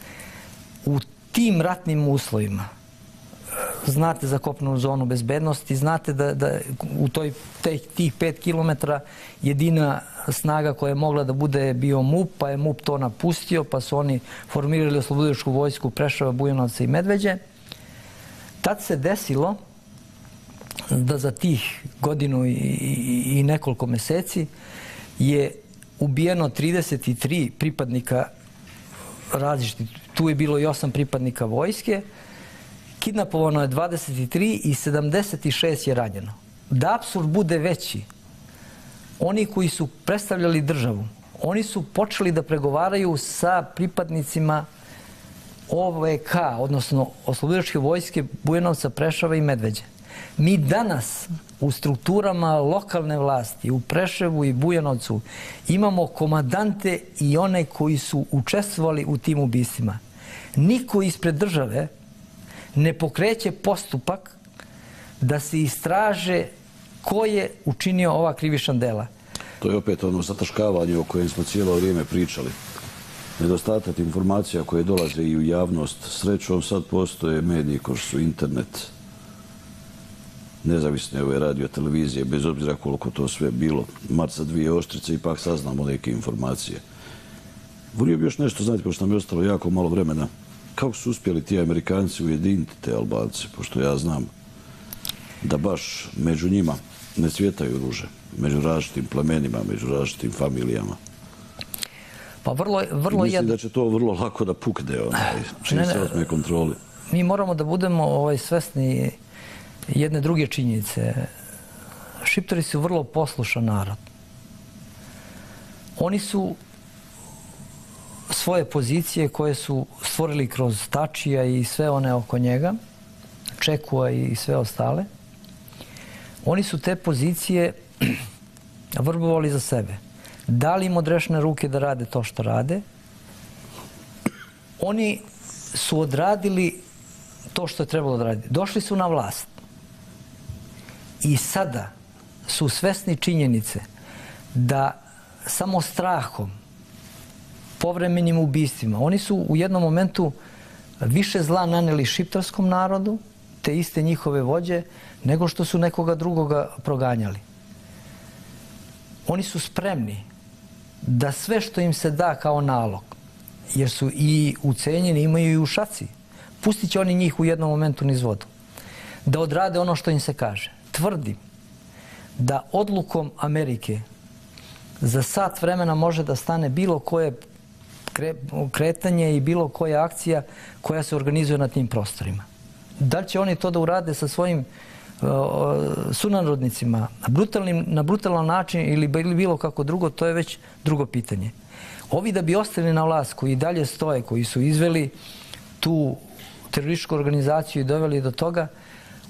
U tim ratnim uslovima, znate za kopnenu zonu bezbednosti, znate da, da u toj, te, tih pet kilometara jedina snaga koja je mogla da bude bio MUP, pa je MUP to napustio, pa su oni formirali oslobodilačku vojsku Preševa, Bujanovca i Medveđe. Tad se desilo da za tih godinu i, i, i nekoliko meseci je ubijeno trideset tri pripadnika različitih. Tu je bilo i osam pripadnika vojske, kidnapovano je dvadeset tri i sedamdeset šest je ranjeno. Da apsurd bude veći, oni koji su predstavljali državu, oni su počeli da pregovaraju sa pripadnicima O V K, odnosno oslobodilačke vojske Bujanovca, Preševa i Medveđe. Mi danas u strukturama lokalne vlasti, u Preševu i Bujanovcu, imamo komandante i one koji su učestvovali u tim ubistvima. Niko ispred države ne pokreće postupak da se istraže ko je učinio ova krivična dela. To je opet ono zataškavanje o kojem smo cijelo vrijeme pričali. Nedostatak informacija koje dolaze i u javnost. Srećom sad postoje mediji kao što su internet, nezavisne ove radio, televizije, bez obzira koliko to sve bilo. Marca dvije oštrice, ipak saznamo neke informacije. Volio bi još nešto znati, pošto nam je ostalo jako malo vremena. Kako su uspjeli ti Amerikanci ujediniti te Albance, pošto ja znam da baš među njima ne cvjetaju ruže, među različitim plemenima, među različitim familijama. Pa vrlo, vrlo mislim da će to vrlo lako da pukne, onaj, čim se otme kontroli. Mi moramo da budemo ovaj, svesni jedne druge činjenice. Šiptari su vrlo poslušan narod. Oni su svoje pozicije koje su stvorili kroz Tačija i sve one oko njega, Čekua i sve ostale, oni su te pozicije vrbovali za sebe. Dali im odrešene ruke da rade to što rade. Oni su odradili to što je trebalo da radi. Došli su na vlast. I sada su svesni činjenice da samo strahom, povremenim ubistvima, oni su u jednom momentu više zla naneli šiptarskom narodu, te iste njihove vođe, nego što su nekoga drugoga proganjali. Oni su spremni da sve što im se da kao nalog, jer su i ucenjeni, imaju i u šaci, pustit će oni njih u jednom momentu niz vodu, da odrade ono što im se kaže. Tvrdim da odlukom Amerike za sat vremena može da stane bilo koje kretanje i bilo koja akcija koja se organizuje na tim prostorima. Da li će oni to da urade sa svojim sunarodnicima na brutalan način ili bilo kako drugo, to je već drugo pitanje. Ovi da bi ostali na vlast, koji dalje stoje, koji su izveli tu terorističku organizaciju i doveli do toga,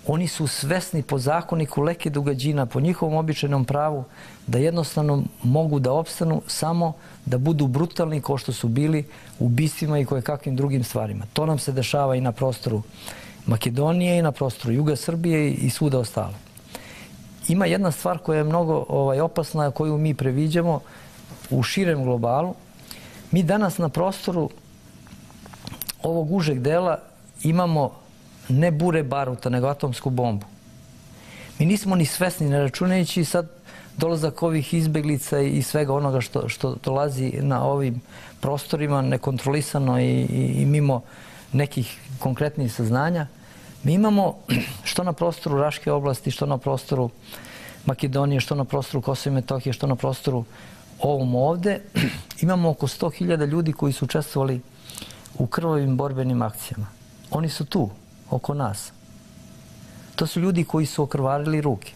Oni su svesni po zakoniku Leke Dugađina, po njihovom običajnom pravu, da jednostavno mogu da opstanu samo da budu brutalni kao što su bili u ubistvima i kojekakvim drugim stvarima. To nam se dešava i na prostoru Makedonije i na prostoru Juga Srbije i svuda ostalo. Ima jedna stvar koja je mnogo ovaj, opasna, koju mi previđamo u širem globalu. Mi danas na prostoru ovog užeg dela imamo ne bure baruta, nego atomsku bombu. Mi nismo ni svesni, ne računajući sad dolazak ovih izbeglica i svega onoga što, što dolazi na ovim prostorima nekontrolisano i, i, i mimo nekih konkretnih saznanja. Mi imamo što na prostoru Raške oblasti, što na prostoru Makedonije, što na prostoru Kosova i Metohije, što na prostoru ovom ovde, imamo oko sto hiljada ljudi koji su učestvovali u krvavim borbenim akcijama. Oni su tu, oko nas. To su ljudi koji su okrvarili ruke.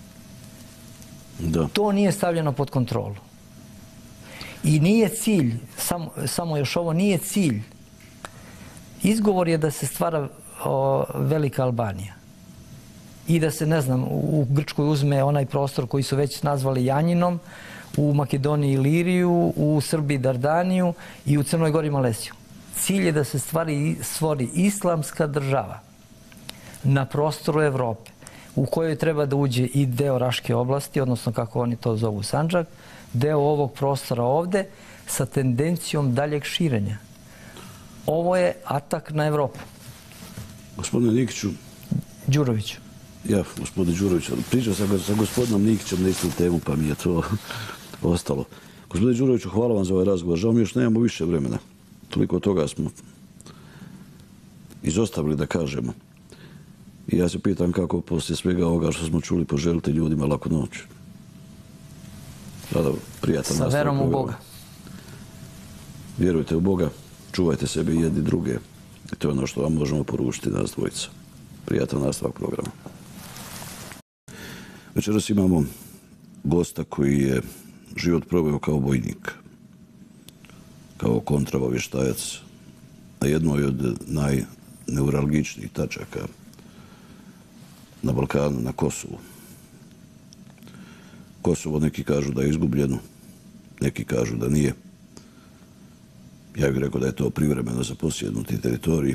Da. To nije stavljeno pod kontrolu. I nije cilj, samo, samo još ovo, nije cilj. Izgovor je da se stvara o, velika Albanija. I da se, ne znam, u Grčkoj uzme onaj prostor koji su već nazvali Janjinom, u Makedoniji Iliriju, u Srbiji Dardaniju i u Crnoj Gori Malesiju. Cilj je da se stvari, stvori islamska država na prostoru Evrope, u kojoj treba da uđe i deo Raške oblasti, odnosno kako oni to zovu Sandžak, deo ovog prostora ovde, sa tendencijom daljeg širenja. Ovo je atak na Evropu. Gospodine Nikiću. Đuroviću. Ja, gospodin Đurović, pričao sam sa gospodinom Nikićem na istu temu, pa mi je to ostalo. Gospodine Đuroviću, hvala vam za ovaj razgovor. Žao mi još nemamo više vremena. Toliko toga smo izostavili, da kažemo. I ja se pitam kako poslije svega ovoga što smo čuli poželite ljudima laku noć. Sada, prijatan nastavak. Sa verom u Boga. Vjerujte u Boga, čuvajte sebe i jedni druge. I to je ono što vam možemo poručiti nas dvojica. Prijatan nastavak programa. Večeras imamo gosta koji je život proveo kao vojnik, kao kontraobavještajac na jednoj od najneuralgičnijih tačaka na Balkanu, na Kosovu. Kosovo neki kažu da je izgubljeno, neki kažu da nije. Ja bih rekao da je to privremeno zaposjednuti teritorij.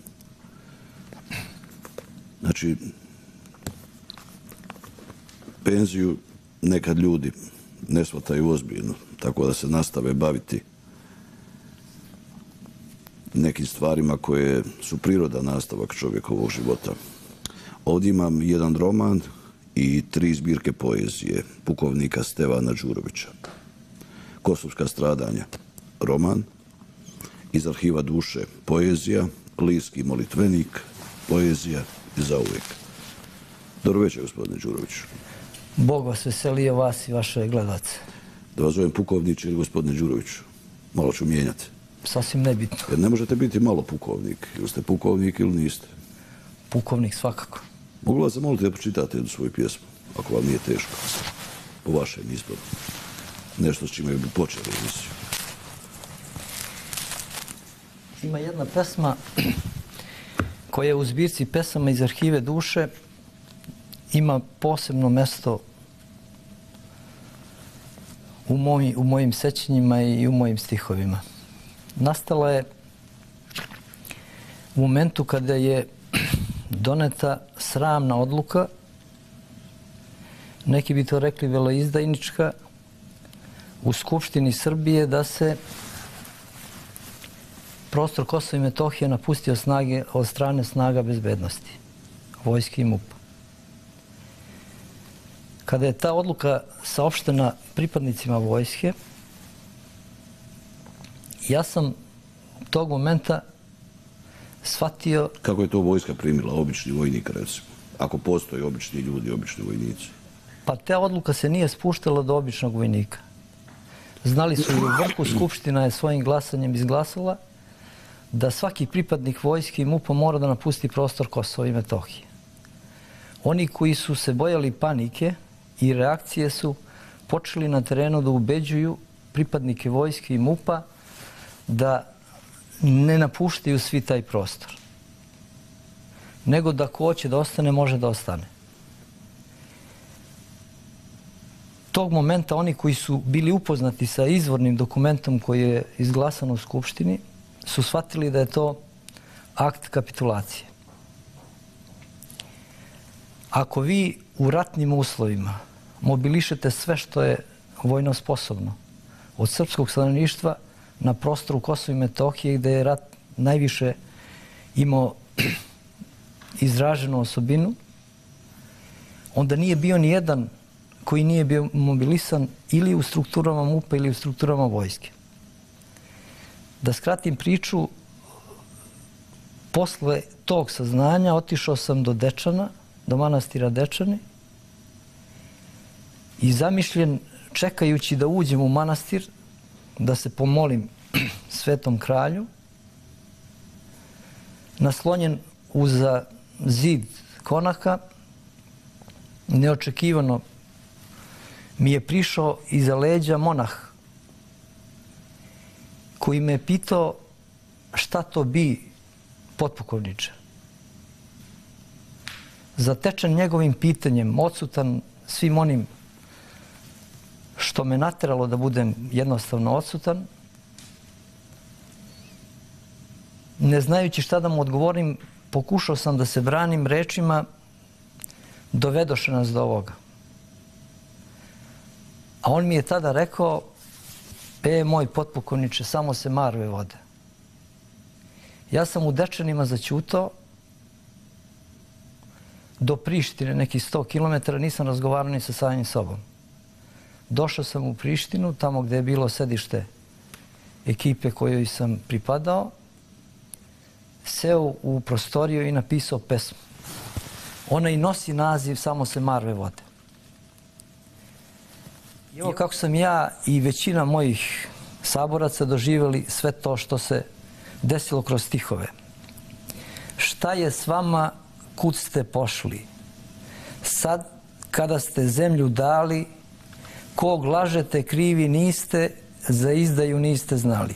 Znači, penziju nekad ljudi ne shvataju ozbiljno, tako da se nastave baviti nekim stvarima koje su prirodan nastavak čovjekovog života. Ovdje imam jedan roman i tri zbirke poezije pukovnika Stevana Đurovića. Kosovska stradanja, roman, iz arhiva duše, poezija, Lijski molitvenik, poezija i zauvijek. Dobro večer, gospodine Đuroviću. Bog vas veselio, vas i vaše gledalce. Da vas zovem pukovniče ili gospodine Đuroviću? Malo ću mijenjati. Sasvim nebitno. Jer ne možete biti malo pukovnik. Ili ste pukovnik ili niste? Pukovnik svakako. Mogu vas zamoliti da pročitate jednu svoju pjesmu, ako vam nije teško, po vašem izboru. Nešto s čime bi počeli emisiju. Ima jedna pesma koja je u zbirci pesama iz arhive duše, ima posebno mesto u, moj, u mojim sećanjima i u mojim stihovima. Nastala je u momentu kada je doneta sramna odluka, neki bi to rekli veloizdajnička, u Skupštini Srbije da se prostor Kosova i Metohije napustio snage od strane snaga bezbednosti, vojske i MUP-a. Kada je ta odluka saopštena pripadnicima vojske, ja sam tog momenta shvatio... Kako je to vojska primila, obični vojnik, recimo? Ako postoje obični ljudi, obični vojnici. Pa ta odluka se nije spuštala do običnog vojnika. Znali su i u vrhu, Skupština je svojim glasanjem izglasala da svaki pripadnik vojske i MUP-a mora da napusti prostor Kosova i Metohije. Oni koji su se bojali panike i reakcije su počeli na terenu da ubeđuju pripadnike vojske i MUP-a da ne napuštaju svi taj prostor. nego da ko hoće da ostane, može da ostane. Tog momenta oni koji su bili upoznati sa izvornim dokumentom koji je izglasan u Skupštini su shvatili da je to akt kapitulacije. Ako vi u ratnim uslovima mobilišete sve što je vojno sposobno od srpskog stanovništva na prostoru Kosova i Metohije gde je rat najviše imao izraženu osobinu, onda nije bio ni jedan koji nije bio mobilisan ili u strukturama MUP-a ili u strukturama vojske. Da skratim priču, posle tog saznanja otišao sam do Dečana, do manastira Dečani i zamišljen čekajući da uđem u manastir, da se pomolim Svetom kralju, naslonjen uza zid konaka, neočekivano mi je prišao iza leđa monah koji me je pitao šta to bi, potpukovniče. Zatečen njegovim pitanjem, odsutan svim onim što me nateralo da budem jednostavno odsutan, ne znajući šta da mu odgovorim, pokušao sam da se branim rečima dovedoše nas do ovoga. A on mi je tada rekao, e, moj potpukovniče, samo se marve vode. Ja sam u Dečanima zaćutao, do Prištine, nekih sto kilometara, nisam razgovarao ni sa samim sobom. Došao sam u Prištinu, tamo gde je bilo sedište ekipe kojoj sam pripadao, seo u prostoriju i napisao pesmu. Ona i nosi naziv Samo se marve vode. I evo kako sam ja i većina mojih saboraca doživjeli sve to što se desilo kroz stihove. Šta je s vama kud ste pošli? Sad kada ste zemlju dali, kog lažete krivi niste, za izdaju niste znali.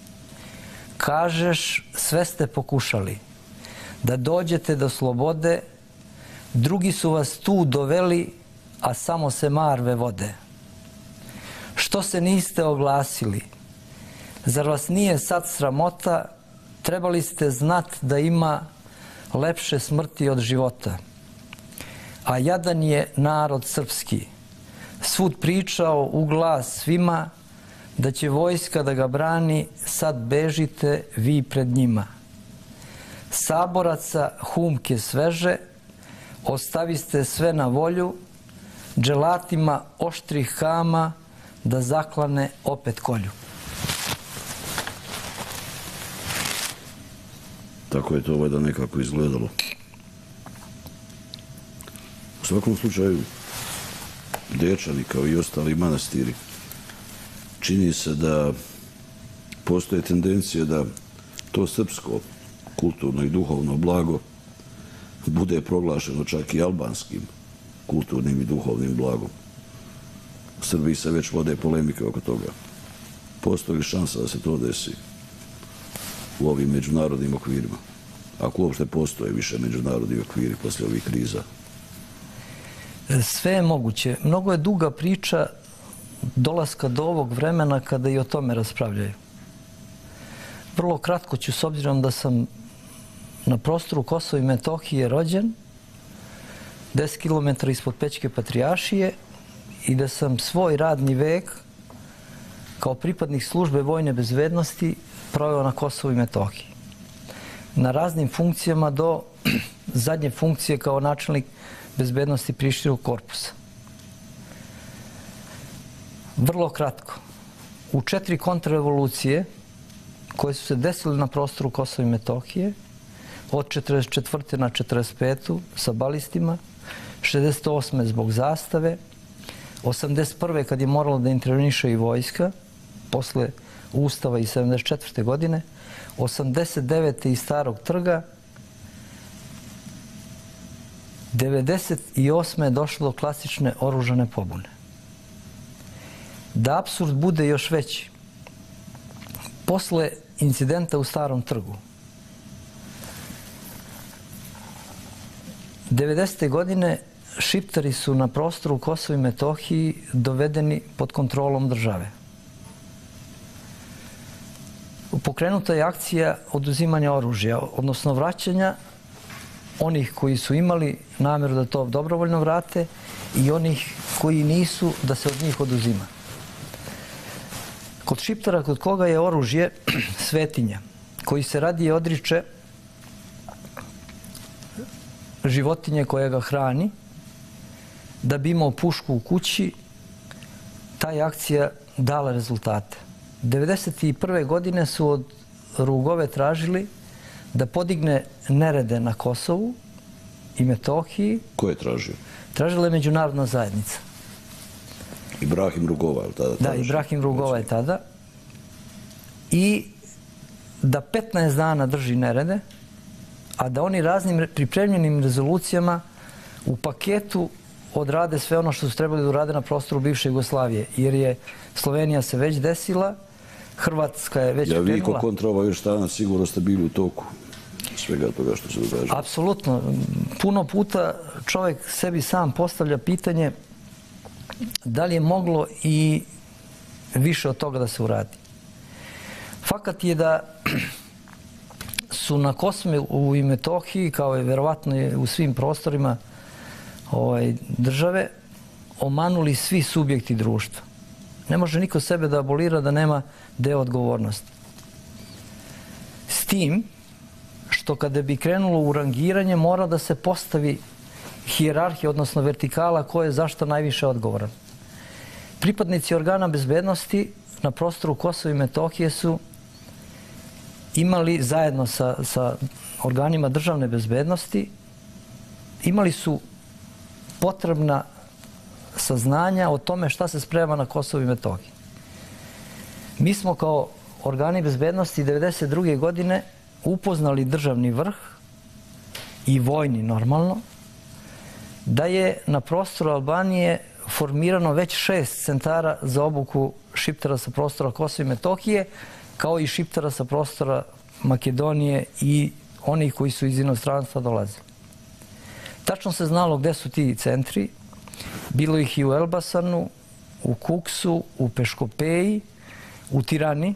Kažeš, sve ste pokušali da dođete do slobode, drugi su vas tu doveli, a samo se marve vode. Što se niste oglasili? Zar vas nije sad sramota? Trebali ste znat da ima lepše smrti od života. A jadan je narod srpski, svud pričao u glas svima da će vojska da ga brani, sad bežite vi pred njima. Saboraca humke sveže, ostaviste sve na volju, dželatima oštrih kama da zaklane opet kolju. Tako je to valjda nekako izgledalo. U svakom slučaju, Dečani kao i ostali manastiri, čini se da postoje tendencije da to srpsko kulturno i duhovno blago bude proglašeno čak i albanskim kulturnim i duhovnim blagom. U Srbiji se već vode polemike oko toga. Postoji li šansa da se to desi u ovim međunarodnim okvirima? Ako uopšte postoje više međunarodni okviri posle ovih kriza? Sve je moguće. Mnogo je duga priča dolaska do ovog vremena kada i o tome raspravljaju. Vrlo kratko ću, s obzirom da sam na prostoru Kosova i Metohije rođen, deset kilometara ispod Pećke patrijaršije, i da sam svoj radni vek kao pripadnik službe vojne bezbednosti proveo na Kosovu i Metohiji. Na raznim funkcijama do zadnje funkcije kao načelnik bezbednosti Prištinskog korpusa. Vrlo kratko. U četiri kontrarevolucije koje su se desile na prostoru Kosova i Metohije, od četrdeset četvrte na četrdeset petu sa balistima, šezdeset osme zbog zastave, osamdeset prve kad je moralo da interveniše i vojska, posle Ustava i sedamdeset četvrte godine, osamdeset devete iz Starog trga, devedeset osme je došlo do klasične oružane pobune. Da apsurd bude još veći, posle incidenta u Starom trgu, devedesete godine Šiptari su na prostoru Kosova i Metohiji dovedeni pod kontrolom države. Pokrenuta je akcija oduzimanja oružja, odnosno vraćanja onih koji su imali namjeru da to dobrovoljno vrate i onih koji nisu, da se od njih oduzima. Kod Šiptara, kod koga je oružje svetinja, koji se radije odriče životinje koja ga hrani, da bi imao pušku u kući, ta je akcija dala rezultate. devedeset prve godine su od Rugove tražili da podigne nerede na Kosovu i Metohiji. Ko je tražio? Tražila je međunarodna zajednica. Ibrahim Rugova, je tada? Da, Ibrahim Rugova je tada. I da petnaest dana drži nerede, a da oni raznim pripremljenim rezolucijama u paketu odrade sve ono što su trebali da urade na prostoru bivše Jugoslavije. Jer je Slovenija se već desila, Hrvatska je već krenula. Ja, vi ko kontrova još dana sigurno ste bili u toku svega toga što se događa. Apsolutno. Puno puta čovjek sebi sam postavlja pitanje da li je moglo i više od toga da se uradi. Fakat je da su na Kosovu i Metohiji, kao i verovatno u svim prostorima ovaj, države, omanuli svi subjekti društva. Ne može niko sebe da abolira da nema deo odgovornosti. S tim što kada bi krenulo u rangiranje mora da se postavi hijerarhija, odnosno vertikala ko je zašto najviše odgovoran. Pripadnici organa bezbednosti na prostoru Kosova i Metohije su imali zajedno sa, sa organima državne bezbednosti, imali su potrebna saznanja o tome šta se sprema na Kosovu i Metohiji. Mi smo kao organi bezbednosti devedeset druge godine upoznali državni vrh i vojni normalno da je na prostoru Albanije formirano već šest centara za obuku Šiptara sa prostora Kosova i Metohije, kao i Šiptara sa prostora Makedonije i onih koji su iz inostranstva dolazili. Tačno se znalo gde su ti centri. Bilo ih i u Elbasanu, u Kuksu, u Peškopeji, u Tirani.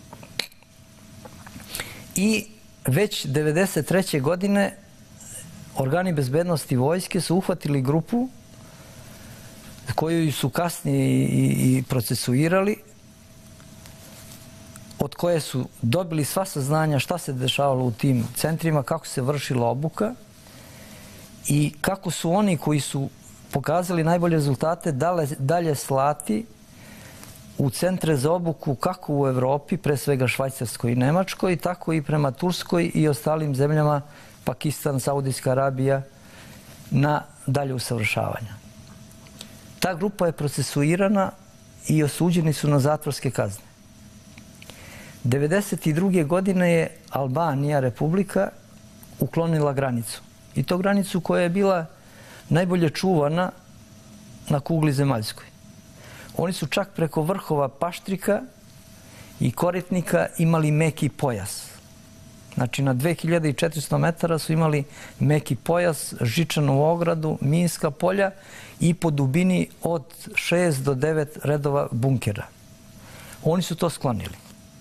I već devedeset treće godine organi bezbednosti vojske su uhvatili grupu koju su kasnije i procesuirali, od koje su dobili sva saznanja šta se dešavalo u tim centrima, kako se vršila obuka i kako su oni koji su pokazali najbolje rezultate dalje slati u centre za obuku kako u Evropi, pre svega Švajcarskoj i Nemačkoj, tako i prema Turskoj i ostalim zemljama, Pakistan, Saudijska Arabija, na dalje usavršavanja. Ta grupa je procesuirana i osuđeni su na zatvorske kazne. devedeset druge godine je Albanija, republika, uklonila granicu. I to granicu koja je bila najbolje čuvana na kugli zemaljskoj. Oni su čak preko vrhova Paštrika i Koritnika imali meki pojas. Znači na dve hiljade četiristo metara su imali meki pojas, žičanu ogradu, minska polja i po dubini od šest do devet redova bunkera. Oni su to sklonili.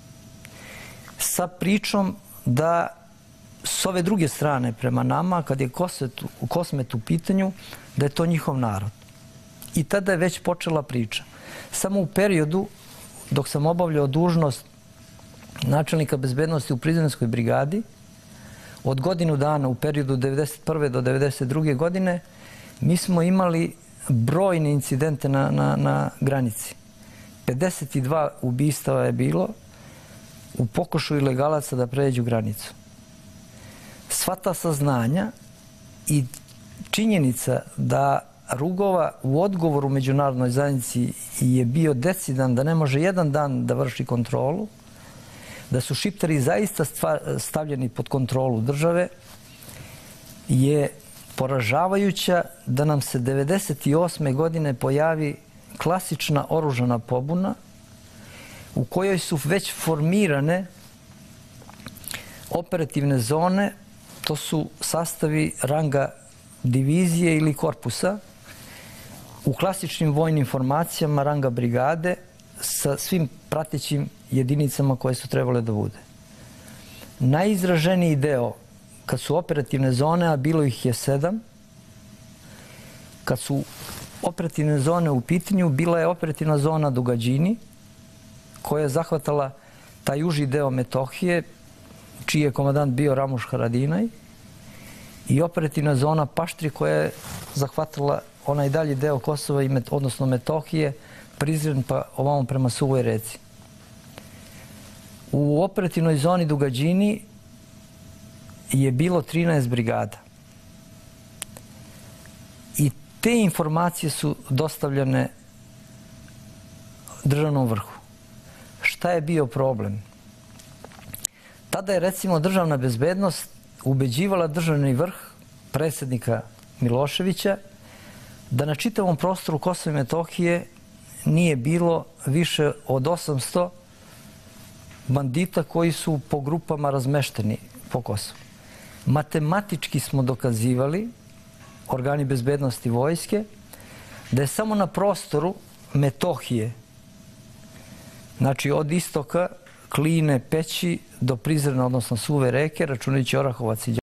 Sa pričom da s ove druge strane prema nama, kad je Kosmet u pitanju, da je to njihov narod. I tada je već počela priča. Samo u periodu dok sam obavljao dužnost načelnika bezbednosti u Prizrenskoj brigadi, od godinu dana u periodu devedeset prve do devedeset druge godine, mi smo imali brojne incidente na, na, na granici. pedeset dva ubistava je bilo u pokušaju ilegalaca da pređu granicu. Sva ta saznanja i činjenica da Rugova u odgovoru međunarodnoj zajednici je bio decidan da ne može jedan dan da vrši kontrolu, da su Šiptari zaista stavljeni pod kontrolu države, je poražavajuća da nam se devedeset osme godine pojavi klasična oružana pobuna u kojoj su već formirane operativne zone, to su sastavi ranga divizije ili korpusa u klasičnim vojnim formacijama ranga brigade sa svim pratećim jedinicama koje su trebale da bude. Najizraženiji deo, kad su operativne zone, a bilo ih je sedam, kad su operativne zone u pitanju, bila je operativna zona Dugađini, koja je zahvatala taj uži deo Metohije, čiji je komandant bio Ramuš Haradinaj, i operativna zona Paštri, koja je zahvatala onaj dalji deo Kosova, odnosno Metohije, Prizren pa ovamo prema Suvoj reci. U operativnoj zoni Dugađini je bilo trinaest brigada. I te informacije su dostavljene državnom vrhu. Šta je bio problem? Tada je, recimo, državna bezbednost ubeđivala državni vrh, predsjednika Miloševića, da na čitavom prostoru Kosova i Metohije nije bilo više od osamsto bandita koji su po grupama razmešteni po Kosovu. Matematički smo dokazivali, organi bezbednosti vojske, da je samo na prostoru Metohije, znači od istoka Kline, Peći do Prizrena, odnosno Suve reke, računajući Orahovac i